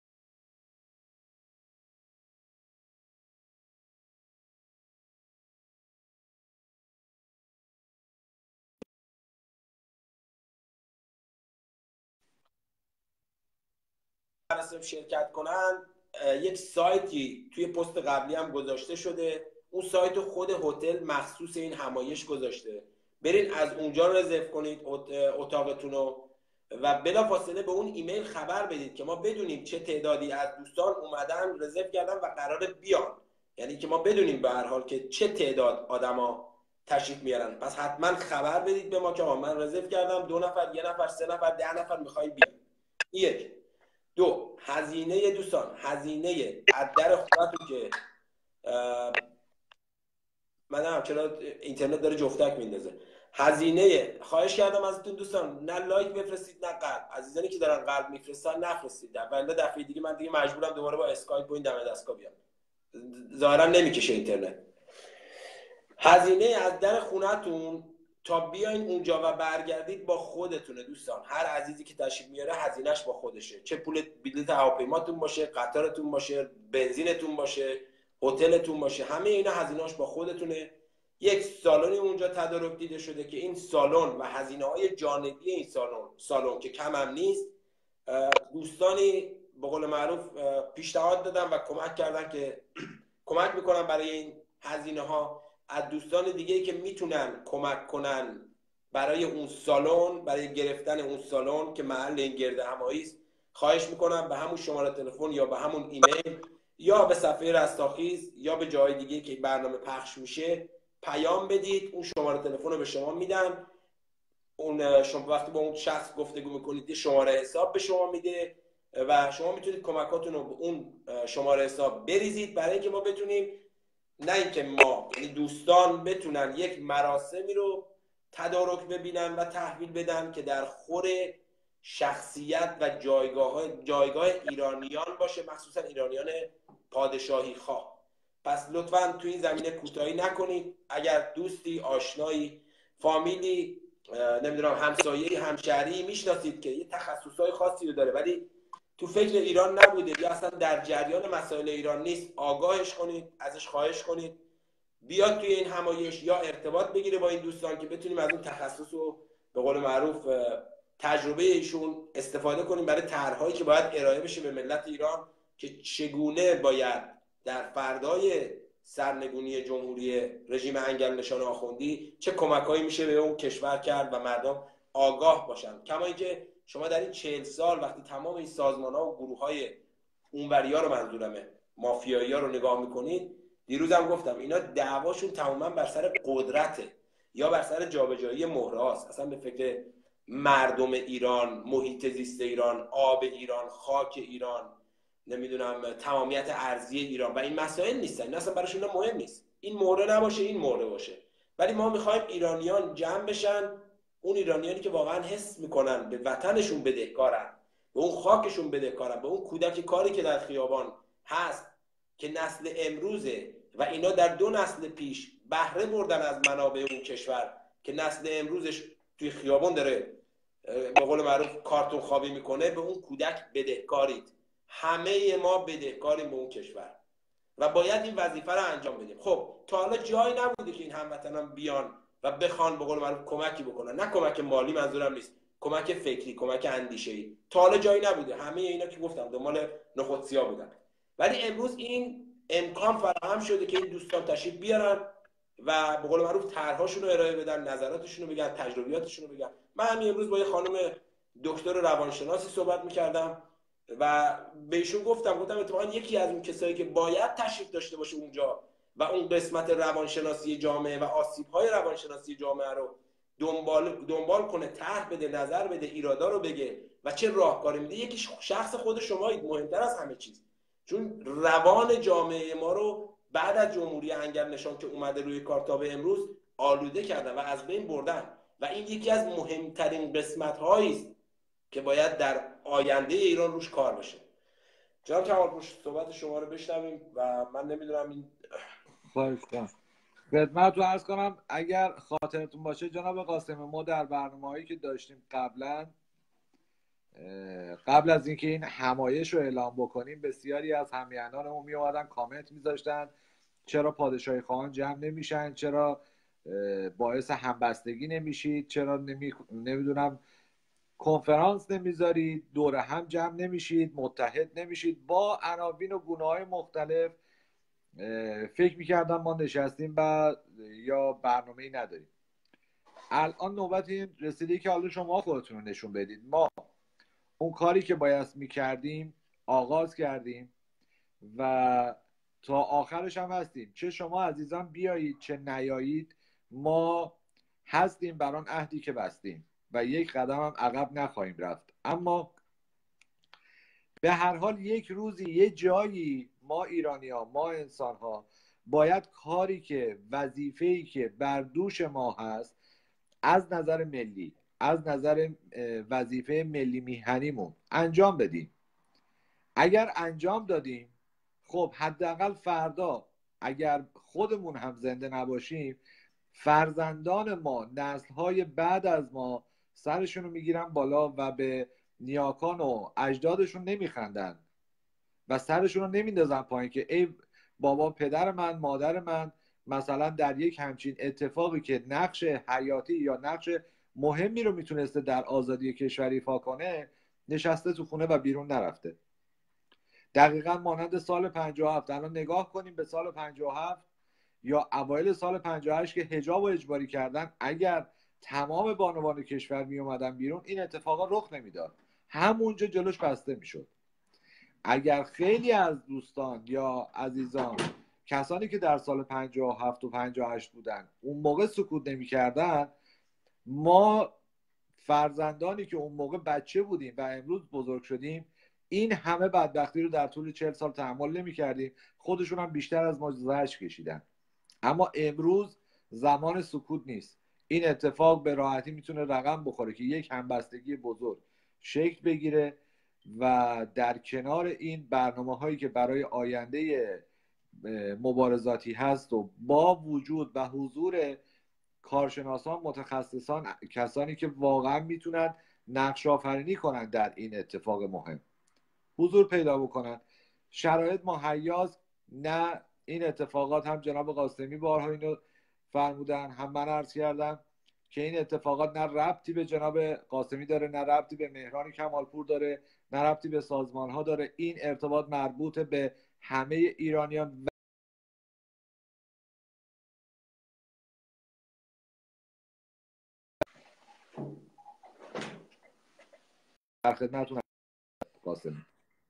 شرکت کنن، یک سایتی توی پست قبلی هم گذاشته شده، اون سایت خود هتل مخصوص این همایش گذاشته، برین از اونجا رزرو کنید اتاقتون رو و بلافاصله به اون ایمیل خبر بدید که ما بدونیم چه تعدادی از دوستان اومدن رزرو کردن و قراره بیان، یعنی که ما بدونیم به هر حال که چه تعداد آدما تشریف میارن. پس حتما خبر بدید به ما که من رزرو کردم، 2 نفر، 1 نفر، 3 نفر، 10 نفر میخوای بیان. یک. دو، هزینه دوستان، هزینه از در خونتون که من چرا اینترنت داره جفتک میندازه، هزینه، خواهش کردم ازتون دوستان نه لایک بفرستید نه قلب، عزیزانی که دارن قلب میفرستن نفرستید، ولی دفعه دیگه من دیگه مجبورم دوباره با اسکایپ و این دم دستگاه بیام، ظاهرا نمیکشه اینترنت. هزینه از در خونتون تا بیاین اونجا و برگردید با خودتونه دوستان. هر عزیزی که تشریف میاره هزینهش با خودشه، چه پول بلیط هواپیماتون باشه، قطارتون باشه، بنزینتون باشه، هتلتون باشه، همه اینا هزینه‌اش با خودتونه. یک سالنی اونجا تدارک دیده شده که این سالن و هزینه‌های جانبی این سالن که کم هم نیست، دوستانی به قول معروف پیشنهاد دادن و کمک کردن که کمک میکنن برای این هزینه‌ها. از دوستان دیگه که میتونن کمک کنن برای اون سالن، برای گرفتن اون سالن که محل این گرد همایی است، خواهش میکنم به همون شماره تلفن یا به همون ایمیل یا به صفحه رستاخیز یا به جای دیگه که برنامه پخش میشه پیام بدید. اون شماره تلفن رو به شما میدن، اون شما وقتی با اون شخص گفتگو میکنید شماره حساب به شما میده و شما میتونید کمکاتون رو به اون شماره حساب بریزید برای اینکه ما بتونیم، نه اینکه ما، یعنی دوستان بتونن یک مراسمی رو تدارک ببینن و تحویل بدن که در خور شخصیت و جایگاه ایرانیان باشه، مخصوصا ایرانیان پادشاهی خواه. پس لطفاً تو این زمینه کوتاهی نکنید. اگر دوستی، آشنایی، فامیلی، نمیدونم همسایه‌ای، همشهری میشناسید که یه تخصصهای خاصی رو داره ولی تو فکر ایران نبوده یا اصلا در جریان مسائل ایران نیست، آگاهش کنید، ازش خواهش کنید بیاد توی این همایش یا ارتباط بگیره با این دوستان که بتونیم از اون تخصص رو به قول معروف تجربه ایشون استفاده کنیم برای طرح‌هایی که باید ارائه بشه به ملت ایران که چگونه باید در فردای سرنگونی جمهوری رژیم انگلنشان آخوندی چه کمک‌هایی میشه به اون کشور کرد و مردم آگاه باشن. کما اینکه شما در این 40 سال وقتی تمام این سازمان‌ها و گروه‌های اونوریا رو، منظورمه مافیایی‌ها رو نگاه می‌کنید، دیروزم گفتم اینا دعواشون تماما بر سر قدرته یا بر سر جابجایی مهره‌هاست، اصلا به فکر مردم ایران، محیط زیست ایران، آب ایران، خاک ایران، نمیدونم تمامیت ارضی ایران و این مسائل نیستن. این اصلا براشون مهم نیست، این مهره نباشه این مهره باشه. ولی ما می‌خوایم ایرانیان جمع بشن، اون ایرانیانی که واقعا حس میکنن به وطنشون بدهکارن، به اون خاکشون بدهکارن، به اون کودک کاری که در خیابان هست که نسل امروزه و اینا در 2 نسل پیش بهره بردن از منابع اون کشور که نسل امروزش توی خیابان داره به قول معروف کارتون خوابی میکنه. به اون کودک بدهکارید، همه ما بدهکاریم به اون کشور. و باید این وظیفه رو انجام بدیم. خب تا حالا جایی نبوده که این هموطنان بیان و بخوان به قول معروف کمکی بکنن، نه کمک مالی منظورم نیست، کمک فکری، کمک اندیشه‌ای. تا حالا جایی نبوده. همه اینا که گفتم دنبال نخودسیا بودن، ولی امروز این امکان فراهم شده که این دوستان تشریف بیارن و به قول معروف طرح‌هاشون رو ارائه بدن، نظراتشون رو بگن، تجربیاتشون رو بگن. من همین امروز با یه خانم دکتر روانشناسی صحبت می‌کردم و بهشون گفتم اتفاقا یکی از اون کسایی که باید تشریف داشته باشه اونجا و اون قسمت روانشناسی جامعه و آسیب‌های روانشناسی جامعه رو دنبال کنه، طرح بده، نظر بده، ایرادا رو بگه و چه راهکاری میده، یکی شخص خود شمایید، مهمتر از همه چیز. چون روان جامعه ما رو بعد از جمهوری انگلنشان که اومده روی کار تا به امروز آلوده کردن و از بین بردن و این یکی از مهمترین قسمت‌هایی است که باید در آینده ایران روش کار بشه. جناب کمالپور صحبت شما رو بشنویم و من نمیدونم این خدمت رو عرض کنم. اگر خاطرتون باشه جناب قاسم، ما در برنامه‌هایی که داشتیم قبل از اینکه این همایش رو اعلام بکنیم، بسیاری از همیهنانمون می اومدن کامنت میذاشتن چرا پادشاهی خواهان جمع نمیشن، چرا باعث همبستگی نمیشید، چرا نمیدونم کنفرانس نمیذارید، دور هم جمع نمیشید، متحد نمیشید. با عناوین و گونه‌های مختلف فکر میکردم ما نشستیم و یا برنامه‌ای نداریم. الان نوبت این رسیده که حالا شما خودتون رو نشون بدید. ما اون کاری که باید میکردیم آغاز کردیم و تا آخرش هم هستیم. چه شما عزیزان بیایید چه نیایید، ما هستیم بر آن عهدی که بستیم و یک قدم هم عقب نخواهیم رفت. اما به هر حال یک روزی یه جایی ما ایرانی‌ها، ما انسان‌ها باید کاری که وظیفه‌ای که بر دوش ما هست از نظر ملی، از نظر وظیفه ملی میهنیمون انجام بدیم. اگر انجام دادیم، خب حداقل فردا اگر خودمون هم زنده نباشیم، فرزندان ما، نسل‌های بعد از ما سرشون رو میگیرن بالا و به نیاکان و اجدادشون نمیخندن و سرشون رو نمیندازن پایین که ای بابا پدر من، مادر من مثلا در یک همچین اتفاقی که نقش حیاتی یا نقش مهمی رو میتونسته در آزادی کشور ایفا کنه نشسته تو خونه و بیرون نرفته. دقیقا مانند سال 57. الان نگاه کنیم به سال 57 یا اوایل سال 58 که حجاب رو اجباری کردن. اگر تمام بانوان کشور می اومدن بیرون این اتفاقا رخ نمیداد، همونجا جلوش بسته میشد. اگر خیلی از دوستان یا عزیزان، کسانی که در سال 57 و 58 بودن اون موقع سکوت نمی کردن، ما فرزندانی که اون موقع بچه بودیم و امروز بزرگ شدیم این همه بدبختی رو در طول 40 سال تحمل نمی کردیم. خودشون هم بیشتر از ما زحمت کشیدن. اما امروز زمان سکوت نیست. این اتفاق به راحتی میتونه رقم بخوره که یک همبستگی بزرگ شکل بگیره و در کنار این برنامه هایی که برای آینده مبارزاتی هست و با وجود و حضور کارشناسان، متخصصان، کسانی که واقعا میتونن نقش آفرینی کنن در این اتفاق مهم حضور پیدا بکنن. شرایط مهیاست. نه این اتفاقات، هم جناب قاسمی بارها اینو فرمودن، هم من عرض کردم که این اتفاقات نه ربطی به جناب قاسمی داره، نه ربطی به مهران کمالپور داره، نه ربطی به سازمان ها داره. این ارتباط مربوط به همه ایرانیان. در خدمتتون قاسمی.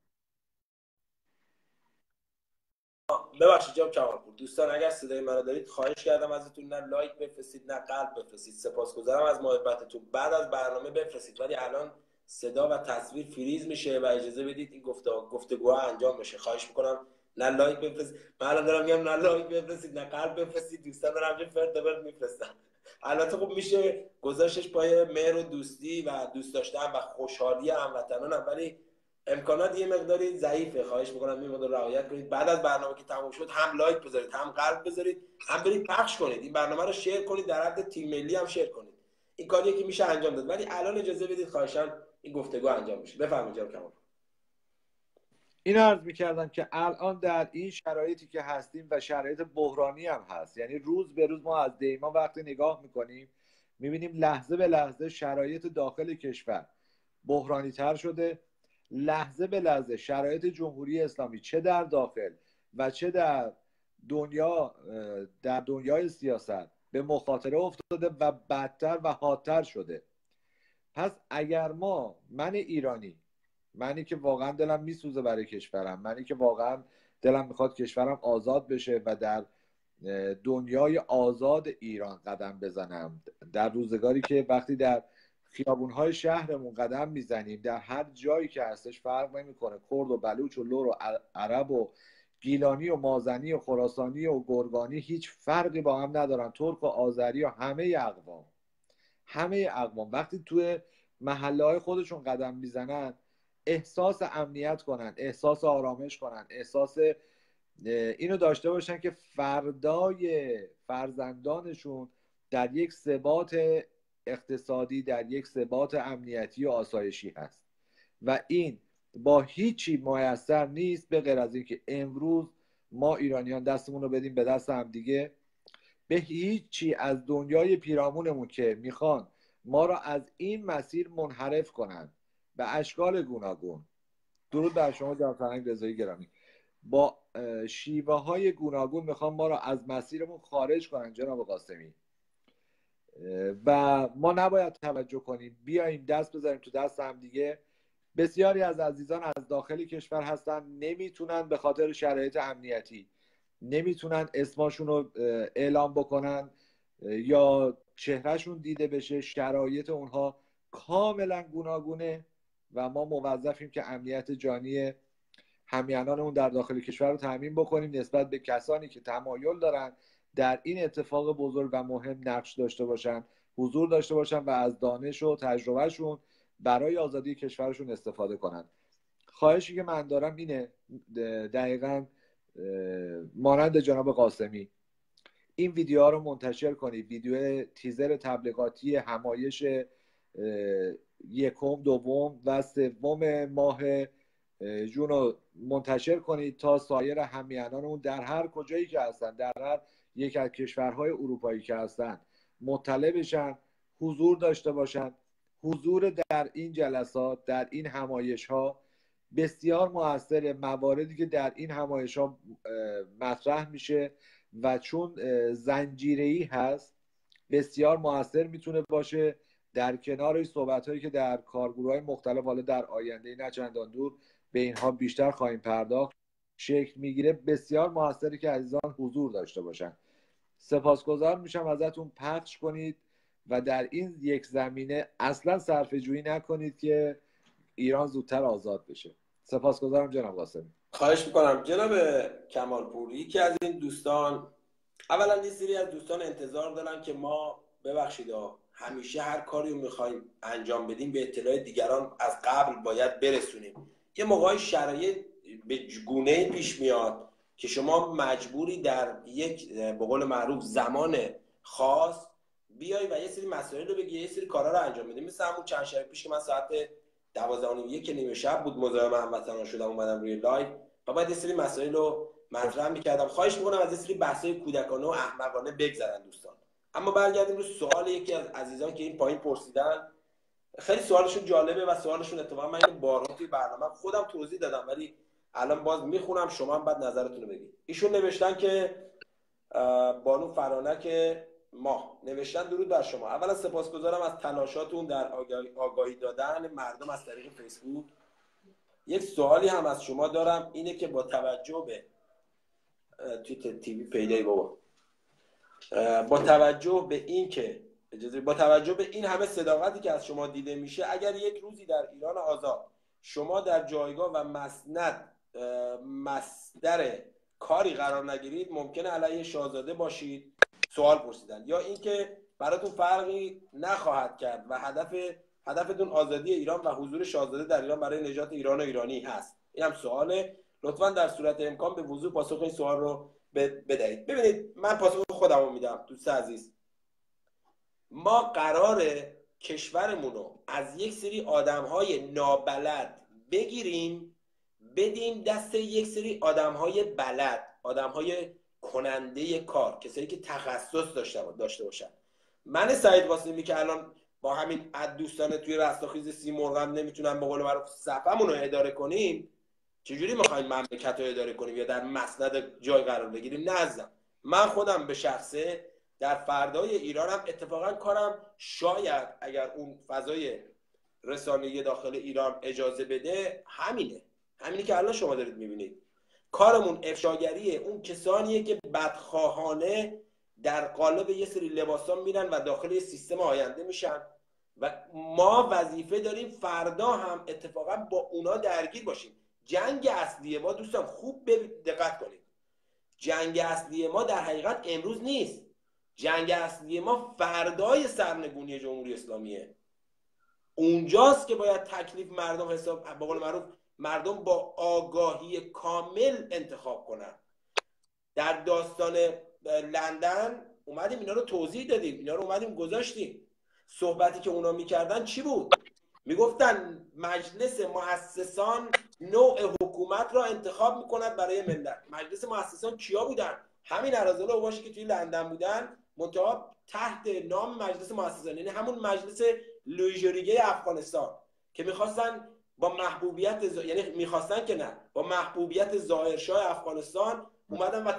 ببخشید جناب کمالپور، دوستان اگر صدای منو دارید خواهش کردم ازتون نه لایک بفرستید نه قلب بفرستید. سپاسگزارم از محبتتون. بعد از برنامه بفرستید، ولی الان صدا و تصویر فریز میشه و اجازه بدید این گفتگوها انجام بشه. خواهش میکنم نه لایک بفرستید. من الان دارم میگم نه لایک بفرستید نه قلب بفرستید. دوستان دارم چه فرد میفرستن. البته خب میشه گذاشتش پای مهر و دوستی و دوست داشتن و خوشحالی هموطنانم، ولی امکانات یه مقداری ضعیفه. خواهش میکنم این مقدار رعایت کنید. بعد از برنامه که تموم شد هم لایک بذارید، هم قلب بذارید، هم برید پخش کنید. این برنامه رو شیر کنید، در حد تیم ملی هم شیر کنید. این کاریه که میشه انجام داد. ولی الان اجازه بدید خواهشاً این گفتگو انجام بشه. بفرمایید جناب کمال. این عرض میکردم که الان در این شرایطی که هستیم و شرایط بحرانی هم هست، یعنی روز به روز ما از دیما وقتی نگاه میکنیم میبینیم لحظه به لحظه شرایط داخل کشور بحرانی تر شده، لحظه به لحظه شرایط جمهوری اسلامی چه در داخل و چه در دنیای سیاست به مخاطره افتاده و بدتر و حادتر شده. پس اگر من ایرانی، منی که واقعا دلم میسوزه برای کشورم، منی که واقعا دلم میخواد کشورم آزاد بشه و در دنیای آزاد ایران قدم بزنم، در روزگاری که وقتی در خیابونهای شهرمون قدم میزنیم در هر جایی که هستش فرق نمیکنه، کرد و بلوچ و لور و عرب و گیلانی و مازنی و خراسانی و گرگانی هیچ فرقی با هم ندارن، ترک و آذری و همه اقوام وقتی توی محله های خودشون قدم میزنن احساس امنیت کنن، احساس آرامش کنن، احساس اینو داشته باشن که فردای فرزندانشون در یک ثبات اقتصادی، در یک ثبات امنیتی و آسایشی هست و این با هیچی میسر نیست به غیر از اینکه امروز ما ایرانیان دستمون رو بدیم به دست هم دیگه، به هیچی از دنیای پیرامونمون که میخوان ما را از این مسیر منحرف کنن به اشکال گوناگون. درود بر شما جناب فرهنگ رضایی گرامی. با شیوه های گوناگون میخوان ما را از مسیرمون خارج کنن جناب قاسمی و ما نباید توجه کنیم، بیاییم دست بذاریم تو دست هم دیگه. بسیاری از عزیزان از داخل کشور هستن نمیتونن به خاطر شرایط امنیتی نمیتونن اسمشون رو اعلام بکنن یا چهرهشون دیده بشه، شرایط اونها کاملا گوناگونه و ما موظفیم که امنیت جانی همیهنانمون در داخل کشور رو تامین بکنیم نسبت به کسانی که تمایل دارن در این اتفاق بزرگ و مهم نقش داشته باشن، حضور داشته باشن و از دانش و تجربهشون برای آزادی کشورشون استفاده کنن. خواهشی که من دارم اینه، دقیقاً مانند جناب قاسمی این ویدیوها رو منتشر کنید، ویدیو تیزر تبلیغاتی همایش یکم، دوم و سوم ماه جون رو منتشر کنید تا سایر همیهنانمون در هر کجایی که هستن، در هر یک از کشورهای اروپایی که هستن مطلع بشن، حضور داشته باشن. حضور در این جلسات، در این همایش ها بسیار موثره. مواردی که در این همایش ها مطرح میشه و چون زنجیره‌ای هست بسیار موثر میتونه باشه، در کنار صحبت هایی که در کارگروه های مختلف حالا در آینده نه چندان دور به اینها بیشتر خواهیم پرداخت شکل میگیره. بسیار موثره که عزیزان حضور داشته باشن. سپاسگزار میشم ازتون پخش کنید و در این یک زمینه اصلا صرفه جویی نکنید که ایران زودتر آزاد بشه. سپاسگزارم جناب قاسمی. خواهش میکنم جناب کمالپور. یکی از این دوستان، اولا یه سری از دوستان انتظار دارن که ما ببخشید همیشه هر کاری رو میخوایم انجام بدیم به اطلاع دیگران از قبل باید برسونیم. یه موقعی شرایط به گونه پیش میاد که شما مجبوری در یک به قول معروف زمان خاص بیای و یه سری مسائل رو بگی، یه سری کارا رو انجام بدیم. مثل همون چند شب پیش که من ساعت 12:30 که نیمه شب بود مزاحم هموطنان شدم اومدم روی لایو و بعد یه سری مسائل رو مطرح می‌کردم. خواهش می‌کنم از یه سری بحث‌های کودکانه و احمقانه بگذرن دوستان. اما برگردیم رو سوال یکی از عزیزان که این پایین پرسیدن. خیلی سوالشون جالبه و سوالشون اتفاقا من اینو بارها توی برنامه خودم توضیح دادم ولی الان باز میخونم شما هم بعد نظرتون رو بگید. ایشون نوشتن که بانو فرانک ما نوشتن درود بر شما. اولا سپاسگزارم از تلاشاتون در آگاهی دادن مردم از طریق فیسبوک. یک سوالی هم از شما دارم، اینه که با توجه به تیوی پیدایی بابا، با توجه به این که با توجه به این همه صداقتی که از شما دیده میشه، اگر یک روزی در ایران آزاد شما در جایگاه و مصدر کاری قرار نگیرید ممکنه علیه شاهزاده باشید؟ سوال پرسیدن. یا اینکه براتون فرقی نخواهد کرد و هدفتون آزادی ایران و حضور شاهزاده در ایران برای نجات ایران و ایرانی هست؟ این هم سواله. لطفاً در صورت امکان به وضوح پاسخ این سوال رو بدهید. ببینید من پاسخ خودم رو میدم دوست عزیز. ما قراره کشورمون رو از یک سری آدم‌های نابلد بگیریم بدیم دست یک سری آدم‌های بلد، آدم‌های کننده کار، کسایی که تخصص داشته باشن. من سعید قاسمی که الان با همین دوستان توی رستاخیز سیمرغ هم نمیتونن به قول معروف صفمون رو اداره کنیم، چجوری میخوایم مملکت رو اداره کنیم یا در مسند جای قرار بگیریم؟ نه. من خودم به شخصه در فردای ایرانم اتفاقا کارم شاید اگر اون فضای رسانه‌ای داخل ایران اجازه بده همینی که الان شما دارید میبینید. کارمون افشاگریه اون کسانیه که بدخواهانه در قالب یه سری لباسان میرن و داخل یه سیستم آینده میشن و ما وظیفه داریم فردا هم اتفاقا با اونا درگیر باشیم. جنگ اصلی ما دوستان خوب دقت کنید، جنگ اصلی ما در حقیقت امروز نیست. جنگ اصلی ما فردای سرنگونی جمهوری اسلامیه. اونجاست که باید تکلیف مردم حساب به قول معروف مردم با آگاهی کامل انتخاب کنن. در داستان لندن اومدیم اینا رو توضیح دادیم، اینا رو اومدیم گذاشتیم. صحبتی که اونا میکردن چی بود؟ میگفتن مجلس مؤسسان نوع حکومت را انتخاب میکند برای ملت. مجلس مؤسسان کیا بودن؟ همین اراذل اوباشی که توی لندن بودن، منتها تحت نام مجلس مؤسسان، یعنی همون مجلس لویژریگه افغانستان که میخواستن با محبوبیت یعنی میخواستن که نه، با محبوبیت ظاهرشاه افغانستان اومدن و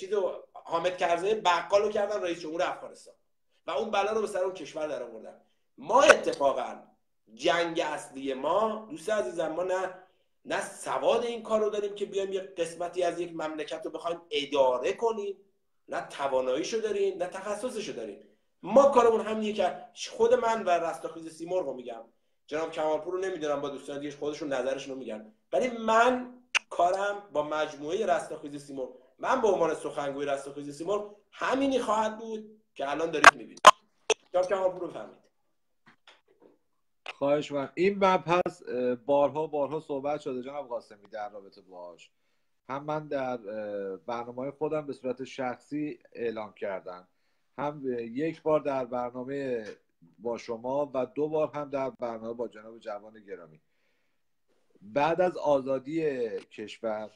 حامد کرزی بقالو کردن رئیس جمهور افغانستان و اون بلا رو به سر اون کشور در آوردن. ما اتفاقا جنگ اصلی ما دوست عزیزم، ما نه سواد این کار رو داریم که بیایم یک قسمتی از یک مملکت رو بخوایم اداره کنیم، نه تواناییشو داریم، نه تخصصشو داریم. ما کارمون همینه که خود من و رستاخیز سیمرغ رو میگم، جناب کمالپور رو نمیدونم، با دوستان دیگه خودشون نظرشون رو میگن، ولی من کارم با مجموعه رستاخیز سیمرغ، من به عنوان سخنگوی رستاخیز سیمرغ همینی خواهد بود که الان دارید میبینید. جناب کمالپور رو فهمید. خواهش من این مبحث بارها صحبت شده جناب قاسمی در رابطه باهاش. هم من در برنامه خودم به صورت شخصی اعلام کردم، هم یک بار در برنامه با شما و 2 بار هم در برنامه با جناب جوان گرامی. بعد از آزادی کشور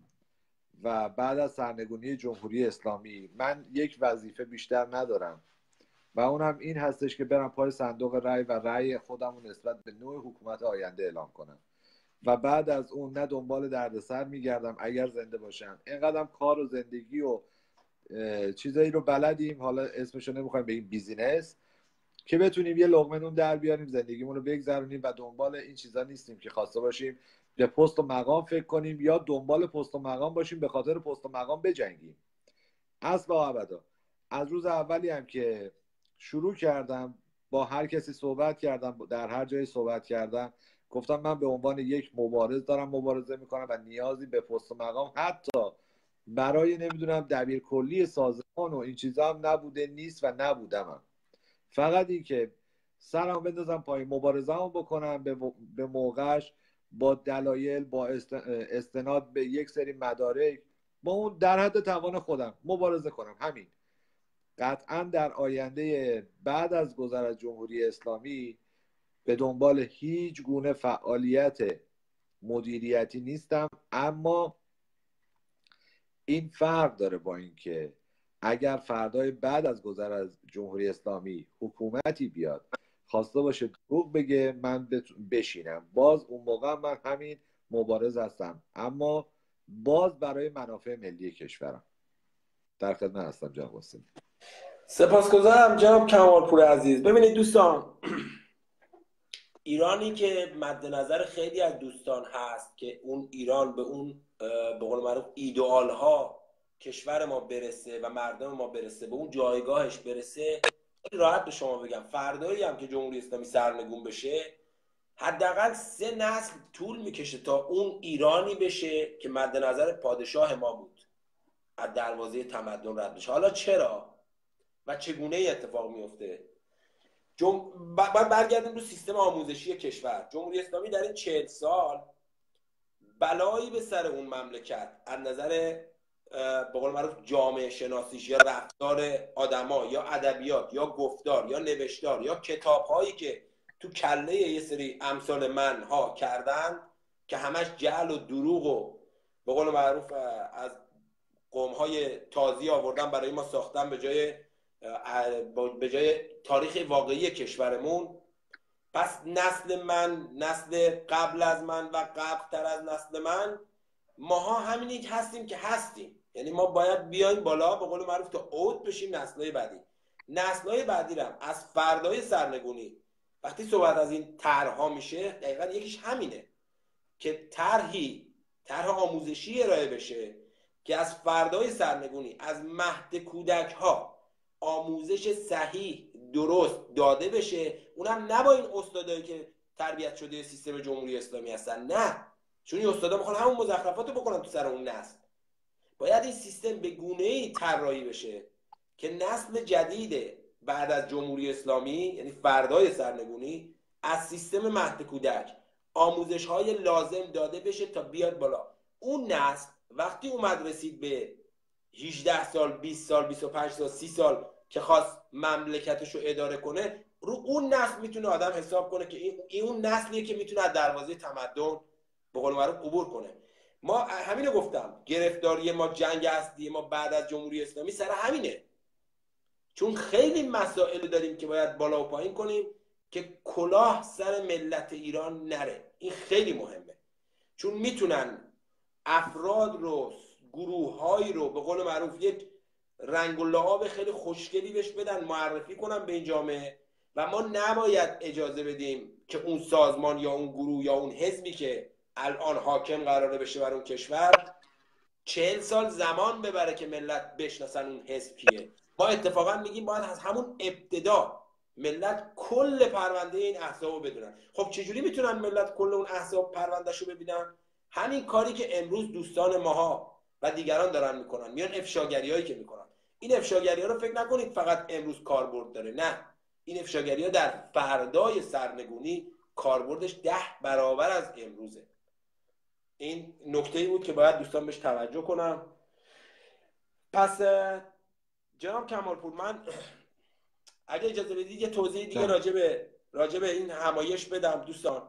و بعد از سرنگونی جمهوری اسلامی من یک وظیفه بیشتر ندارم و اونم این هستش که برم پای صندوق رأی و رأی خودم رو نسبت به نوع حکومت آینده اعلام کنم و بعد از اون نه دنبال دردسر میگردم اگر زنده باشم. اینقدرم کار و زندگی و چیزایی رو بلدیم، حالا اسمشو نمیخوایم بگیم بیزینس، که بتونیم یه لقمه نون در بیاریم، زندگیمون رو بگذرونیم و دنبال این چیزا نیستیم که خواسته باشیم به پست و مقام فکر کنیم یا دنبال پست و مقام باشیم به خاطر پست و مقام بجنگیم. اصلا و ابدا. از روز اولی هم که شروع کردم با هر کسی صحبت کردم، در هر جایی صحبت کردم، گفتم من به عنوان یک مبارز دارم مبارزه میکنم و نیازی به پست و مقام حتی برای نمیدونم دبیر کلی سازمان و این چیزا هم نبوده، نیست و نبودم. فقط این که سرم بندازم پای مبارزه‌ام بکنم به موقعش، با دلایل، با استناد به یک سری مدارک، با اون در حد توان خودم مبارزه کنم. همین. قطعا در آینده بعد از گذر از جمهوری اسلامی به دنبال هیچ گونه فعالیت مدیریتی نیستم، اما این فرق داره با این که اگر فردای بعد از گذر از جمهوری اسلامی حکومتی بیاد خواسته باشه دروغ بگه، من بشینم، باز اون موقع من همین مبارز هستم، اما باز برای منافع ملی کشورم. در خدمت هستم جناب قاسمی. سپاسگزارم جناب کمالپور عزیز. ببینید دوستان، ایرانی که مد نظر خیلی از دوستان هست که اون ایران به اون به قول معروف ایدئال ها کشور ما برسه و مردم ما برسه، به اون جایگاهش برسه، راحت به شما بگم فردایی هم که جمهوری اسلامی سرنگون بشه حداقل 3 نسل طول میکشه تا اون ایرانی بشه که مد نظر پادشاه ما بود از دروازه تمدن رد بشه. حالا چرا و چگونه ای اتفاق میفته؟ باید برگردیم رو سیستم آموزشی کشور. جمهوری اسلامی در این 40 سال بلایی به سر اون مملکت از نظر به قول معروف جامعه شناسیش یا رفتار آدما یا ادبیات یا گفتار یا نوشتار یا کتاب‌هایی که تو کله یه سری امثال من ها کردن که همش جهل و دروغ و به قول معروف از قوم‌های تازی آوردن برای ما ساختن به جای تاریخ واقعی کشورمون. پس نسل من، نسل قبل از من و قبل تر از نسل من، ماها همینی که هستیم که هستیم. یعنی ما باید بیایم بالا به قول معروف تا اوت بشیم نسل‌های بعدی. نسل‌های بعدی رو از فردای سرنگونی وقتی صحبت از این طرح‌ها میشه، دقیقاً یکیش همینه که طرح آموزشی ارائه بشه که از فردای سرنگونی، از مهد کودک‌ها آموزش صحیح درست داده بشه. اونم نه با این استادایی که تربیت شده سیستم جمهوری اسلامی هستن، نه، چون این استادا میخوان همون مزخرفاتو بکنن تو سر اون نسل. باید این سیستم به گونه‌ای طراحی بشه که نسل جدید بعد از جمهوری اسلامی، یعنی فردای سرنگونی، از سیستم مهد کودک آموزش‌های لازم داده بشه تا بیاد بالا. اون نسل وقتی اومد رسید به 18 سال، 20 سال، 25 سال، 30 سال که خواست مملکتش رو اداره کنه، رو اون نسل میتونه آدم حساب کنه که این اون نسلیه که میتونه از دروازه تمدن به قول معروف عبور کنه. ما همینو گفتم، گرفتاری ما، جنگ هستی ما بعد از جمهوری اسلامی سر همینه، چون خیلی مسائل داریم که باید بالا و پایین کنیم که کلاه سر ملت ایران نره. این خیلی مهمه، چون میتونن افراد رو، گروه‌هایی رو به قول معروف یک رنگ و لعاب خیلی خوشگلی بهش بدن، معرفی کنن به این جامعه، و ما نباید اجازه بدیم که اون سازمان یا اون گروه یا اون حزبی که الان حاکم قراره بشه بر اون کشور 40 سال زمان ببره که ملت بشناسن اون حزب کیه. ما اتفاقا میگیم باید از همون ابتدا ملت کل پرونده این احزاب رو بدونن. خب چجوری میتونن ملت کل اون احزاب پروندهش رو ببینن؟ همین کاری که امروز دوستان ماها و دیگران دارن میکنن، میان افشاگری هایی که میکنن. این افشاگری ها رو فکر نکنید فقط امروز کاربرد داره، نه، این افشاگری ها در فردای سرنگونی کاربردش 10 برابر از امروزه. این نکته‌ای بود که باید دوستان بهش توجه کنم. پس جناب کمالپور، من اگه اجازه بدید یه توضیح دیگه راجع به این همایش بدم. دوستان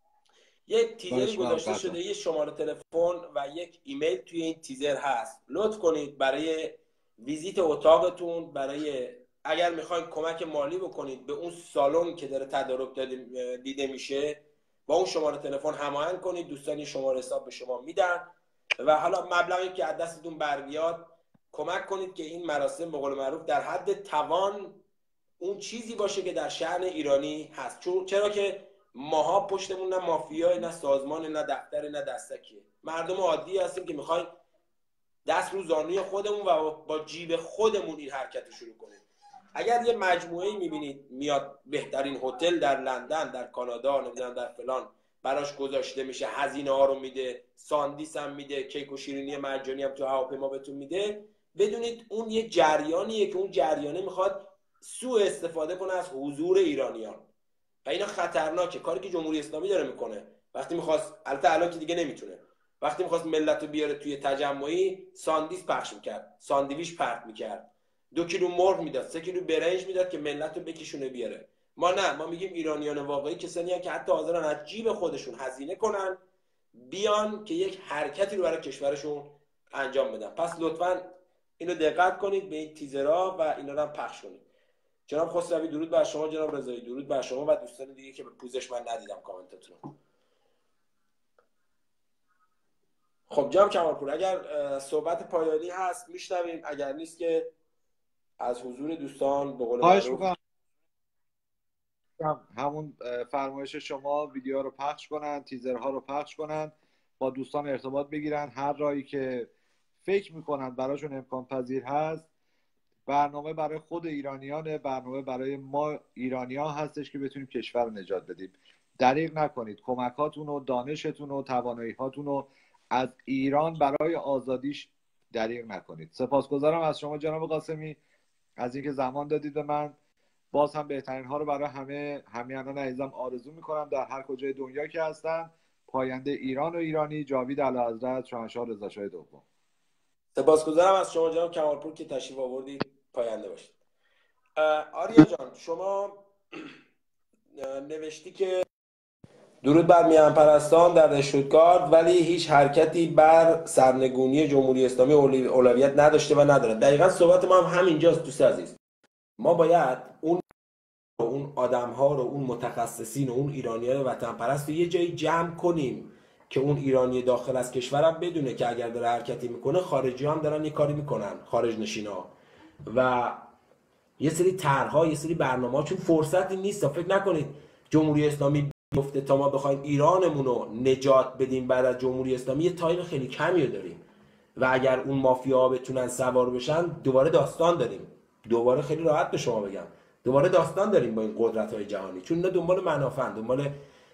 یک تیزری گذاشته شده، یه شماره تلفن و یک ایمیل توی این تیزر هست. لطف کنید برای ویزیت اتاقتون، برای اگر میخواین کمک مالی بکنید به اون سالن که داره تدارک دیده میشه، با اون شماره تلفن هماهنگ کنید. دوستان شماره حساب به شما میدن و حالا مبلغی که از دستتون بر بیاد کمک کنید که این مراسم به قول معروف در حد توان اون چیزی باشه که در شأن ایرانی هست. چرا که ماها پشتمون نه مافیای، نه سازمان، نه دفتر، نه دستکیه. مردم عادی هستیم که میخوایم دست رو زانوی خودمون و با جیب خودمون این حرکت رو شروع کنیم. اگر یه مجموعه‌ای میبینید میاد بهترین هتل در لندن، در کانادا، نمیدونم در فلان براش گذاشته میشه، هزینه ها رو میده، ساندیس هم میده، کیک و شیرینی مجانی هم تو هواپیما بهتون میده، بدونید اون یه جریانیه که اون جریانه میخواد سوء استفاده کنه از حضور ایرانیان و اینا خطرناکه. کاری که جمهوری اسلامی داره میکنه وقتی میخواست، البته الان که دیگه نمیتونه، وقتی میخواست ملت رو بیاره توی تجمعی ساندیس پخش میکرد، ساندویچ پرت میکرد، 2 کیلو مرغ میداد، 3 کیلو برنج میداد که ملت رو بکشونه بیاره. ما نه، ما میگیم ایرانیان واقعی کسانی هستند که حتی حاضرن از جیب خودشون هزینه کنن بیان که یک حرکتی رو برای کشورشون انجام بدن. پس لطفاً اینو دقت کنید به این تیزرها و اینا رو هم پخش کنید. جناب خسروی درود بر شما، جناب رضایی درود بر شما و دوستان دیگه که به پوزش من ندیدم کامنتاتون. خب جناب کمالپور، اگر صحبت پایانی هست میشنویم، اگر نیست که از حضور دوستان به قول معروف همون فرمایش شما ویدیو رو پخش کنن، تیزرها رو پخش کنن، با دوستان ارتباط بگیرن، هر راهی که فکر میکنن براشون امکان پذیر هست. برنامه برای خود ایرانیانه، برنامه برای ما ایرانیان هستش که بتونیم کشور رو نجات بدیم. دریغ نکنید، کمکاتون و دانشتون و توانایی‌هاتون رو از ایران برای آزادیش دریغ نکنید. سپاسگزارم از شما جناب قاسمی از اینکه زمان دادید به من. باز هم بهترین ها رو برای همه همیهنان عزیزم آرزو میکنم در هر کجای دنیا که هستن. پاینده ایران و ایرانی، جاوید اعلیحضرت شاهنشاه رضا شاه دوم. سپاسگزارم از شما جناب کمالپور که تشریف آوردید. پاینده باشید. آریا جان، شما نوشتی که درود بر میهن پرستان در اشتوتگارت، ولی هیچ حرکتی بر سرنگونی جمهوری اسلامی اولویت نداشته و ندارد. دقیقا صحبت ما هم همینجاست دوست عزیز. ما باید اون آدم ها رو، اون متخصصین و اون ایرانیان وطن پرست رو یه جایی جمع کنیم که اون ایرانی داخل از کشورم بدونه که اگر داره حرکتی میکنه خارجی هم دارن یه کاری میکنن، خارج نشینا، و یه سری طرح‌ها، یه سری برنامه‌ها، چون فرصتی نیست. فکر نکنید جمهوری اسلامی بیفته تا ما بخوایم ایرانمون رو نجات بدیم بعد از جمهوری اسلامی یه تایم خیلی کمی داریم و اگر اون مافیاها بتونن سوار بشن دوباره داستان داریم. دوباره خیلی راحت به شما بگم دوباره داستان داریم با این قدرت‌های جهانی، چون اینا دنبال منافع، دنبال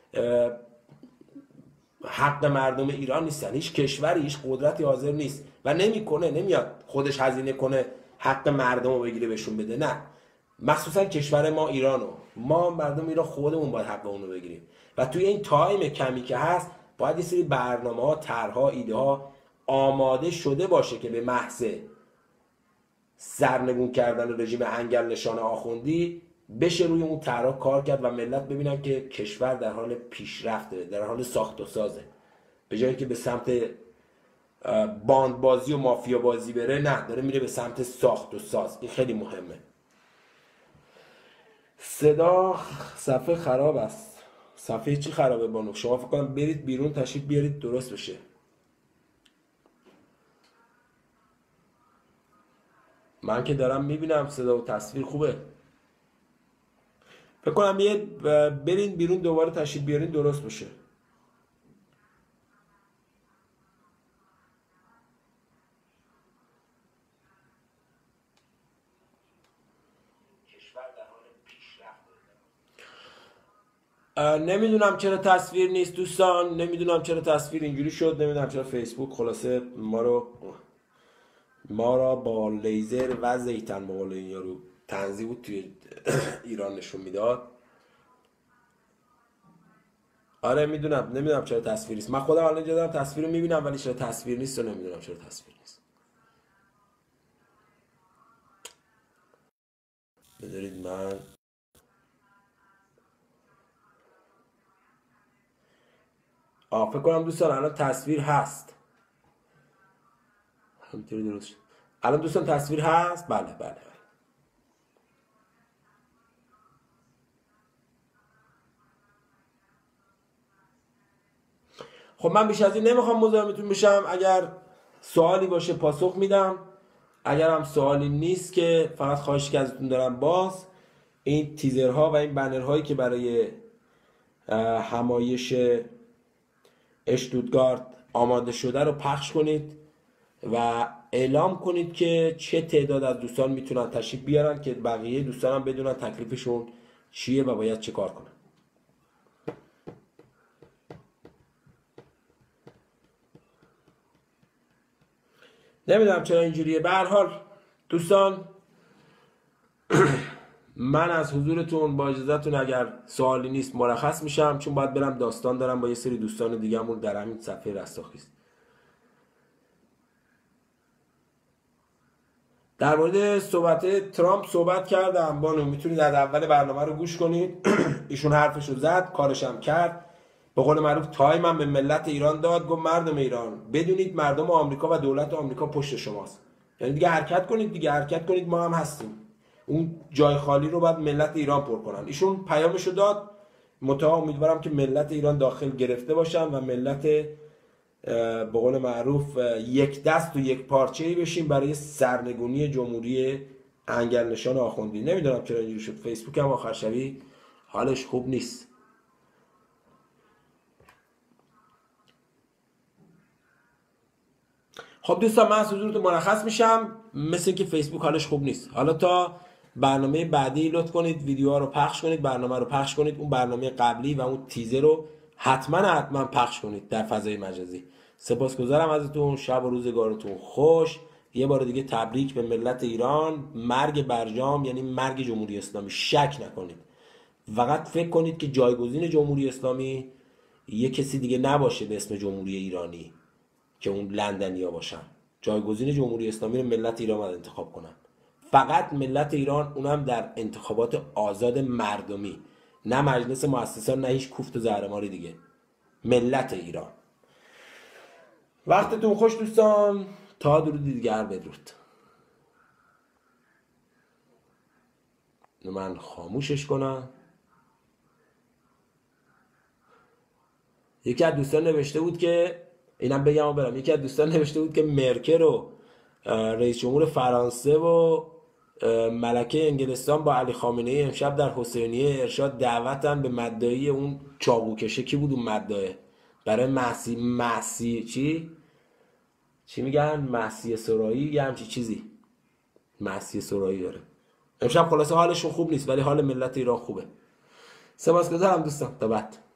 حق مردم ایران نیستن. هیچ کشوری، هیچ قدرتی حاضر نیست و نمیاد خودش هزینه کنه حق مردم رو بگیره بهشون بده. نه، مخصوصا کشور ما ایرانو، ما مردم ایران خودمون باید حق اون رو بگیریم و توی این تایم کمی که هست باید یه سری برنامه‌ها، طرح‌ها، ایده‌ها آماده شده باشه که به محض سرنگون کردن رژیم انگلنشان آخوندی بشه روی اون طرح کار کرد و ملت ببینن که کشور در حال پیشرفته، در حال ساخت و سازه، به جای اینکه به سمت باندبازی و مافیا بازی بره، نه، داره میره به سمت ساخت و ساز. این خیلی مهمه. صدا صفحه خراب است. صفحه چی خرابه بانو؟ شما فکر کنم برید بیرون تشریف بیارید درست بشه. من که دارم میبینم صدا و تصویر خوبه. فکر کنم یه برین بیرون دوباره تشریف بیارین درست بشه. نمیدونم چرا تصویر نیست دوستان، نمیدونم چرا تصویر اینجوری شد، نمیدونم چرا فیسبوک خلاصه ما را با لیزر و زیتن به قول این یارو تنظیم بود توی ایران نشون میداد. آره میدونم، نمیدونم چرا تصویر نیست. من خودم الان اینجا دارم تصویر رو میبینم ولی چرا تصویر نیست و نمیدونم چرا تصویر نیست. بذارید من فکر کنم دوستان الان تصویر هست. همینطوری درست شد. الان دوستان تصویر هست؟ بله بله. خب من بیش از این نمیخوام مزاحمتون بشم. اگر سوالی باشه پاسخ میدم، اگر هم سوالی نیست که فقط خواهش که ازتون دارم باز این تیزرها و این بنرهایی که برای همایش اشتوتگارت آماده شده رو پخش کنید و اعلام کنید که چه تعداد از دوستان میتونن تشریف بیارن که بقیه دوستان هم بدونن تکلیفشون چیه و باید چه کار کنن. نمیدونم چرا اینجوریه. به هر حال دوستان من از حضورتون با اجازهتون اگر سوالی نیست مرخص میشم، چون باید برم داستان دارم با یه سری دوستان دیگه‌مون در همین صفحه رستاخیز. در مورد صحبت ترامپ صحبت کردم بانو، میتونید از اول برنامه رو گوش کنید. ایشون حرفش رو زد، کارش هم کرد. به قول معروف تایم هم به ملت ایران داد، گفت مردم ایران بدونید مردم آمریکا و دولت آمریکا پشت شماست. یعنی دیگه حرکت کنید، دیگه حرکت کنید، ما هم هستیم. اون جای خالی رو باید ملت ایران پر کنن. ایشون پیامش رو داد. متأ امیدوارم که ملت ایران داخل گرفته باشن و ملت به قول معروف یک دست و یک پارچه‌ای بشیم برای سرنگونی جمهوری انگلنشان آخوندی. نمیدونم چرا اینجوری شد. فیسبوک هم آخر شبی حالش خوب نیست. خب دوستان من از حضورتون مرخص میشم. مثل که فیسبوک حالش خوب نیست. حالا تا برنامه بعدی لطف کنید ویدیوها رو پخش کنید، برنامه رو پخش کنید، اون برنامه قبلی و اون تیزر رو حتما پخش کنید در فضای مجازی. سپاسگزارم ازتون. شب و روزگارتون خوش. یه بار دیگه تبریک به ملت ایران. مرگ برجام یعنی مرگ جمهوری اسلامی، شک نکنید. فقط فکر کنید که جایگزین جمهوری اسلامی یه کسی دیگه نباشه به اسم جمهوری ایرانی که اون لندنیا باشن. جایگزین جمهوری اسلامی رو ملت ایران باید انتخاب کنن. فقط ملت ایران، اونم در انتخابات آزاد مردمی. نه مجلس مؤسسان نه هیچ کوفت و زهرماری دیگه، ملت ایران. وقتتون خوش دوستان، تا درودی دیگر بدرود. من خاموشش کنم. یکی از دوستان نوشته بود که اینم بگم و برم، یکی از دوستان نوشته بود که مرکل و رئیس جمهور فرانسه و ملکه انگلستان با علی خامنه ای امشب در حسینیه ارشاد دعوتن به مدعی اون چاقو کشه. کی بود اون مدعی؟ برای محسی چی میگن؟ محسی سرایی یا همچی چیزی، محسی سرایی داره. امشب خلاصه حالشون خوب نیست ولی حال ملت ایران خوبه. سپاسگزارم دوستان، تا بعد.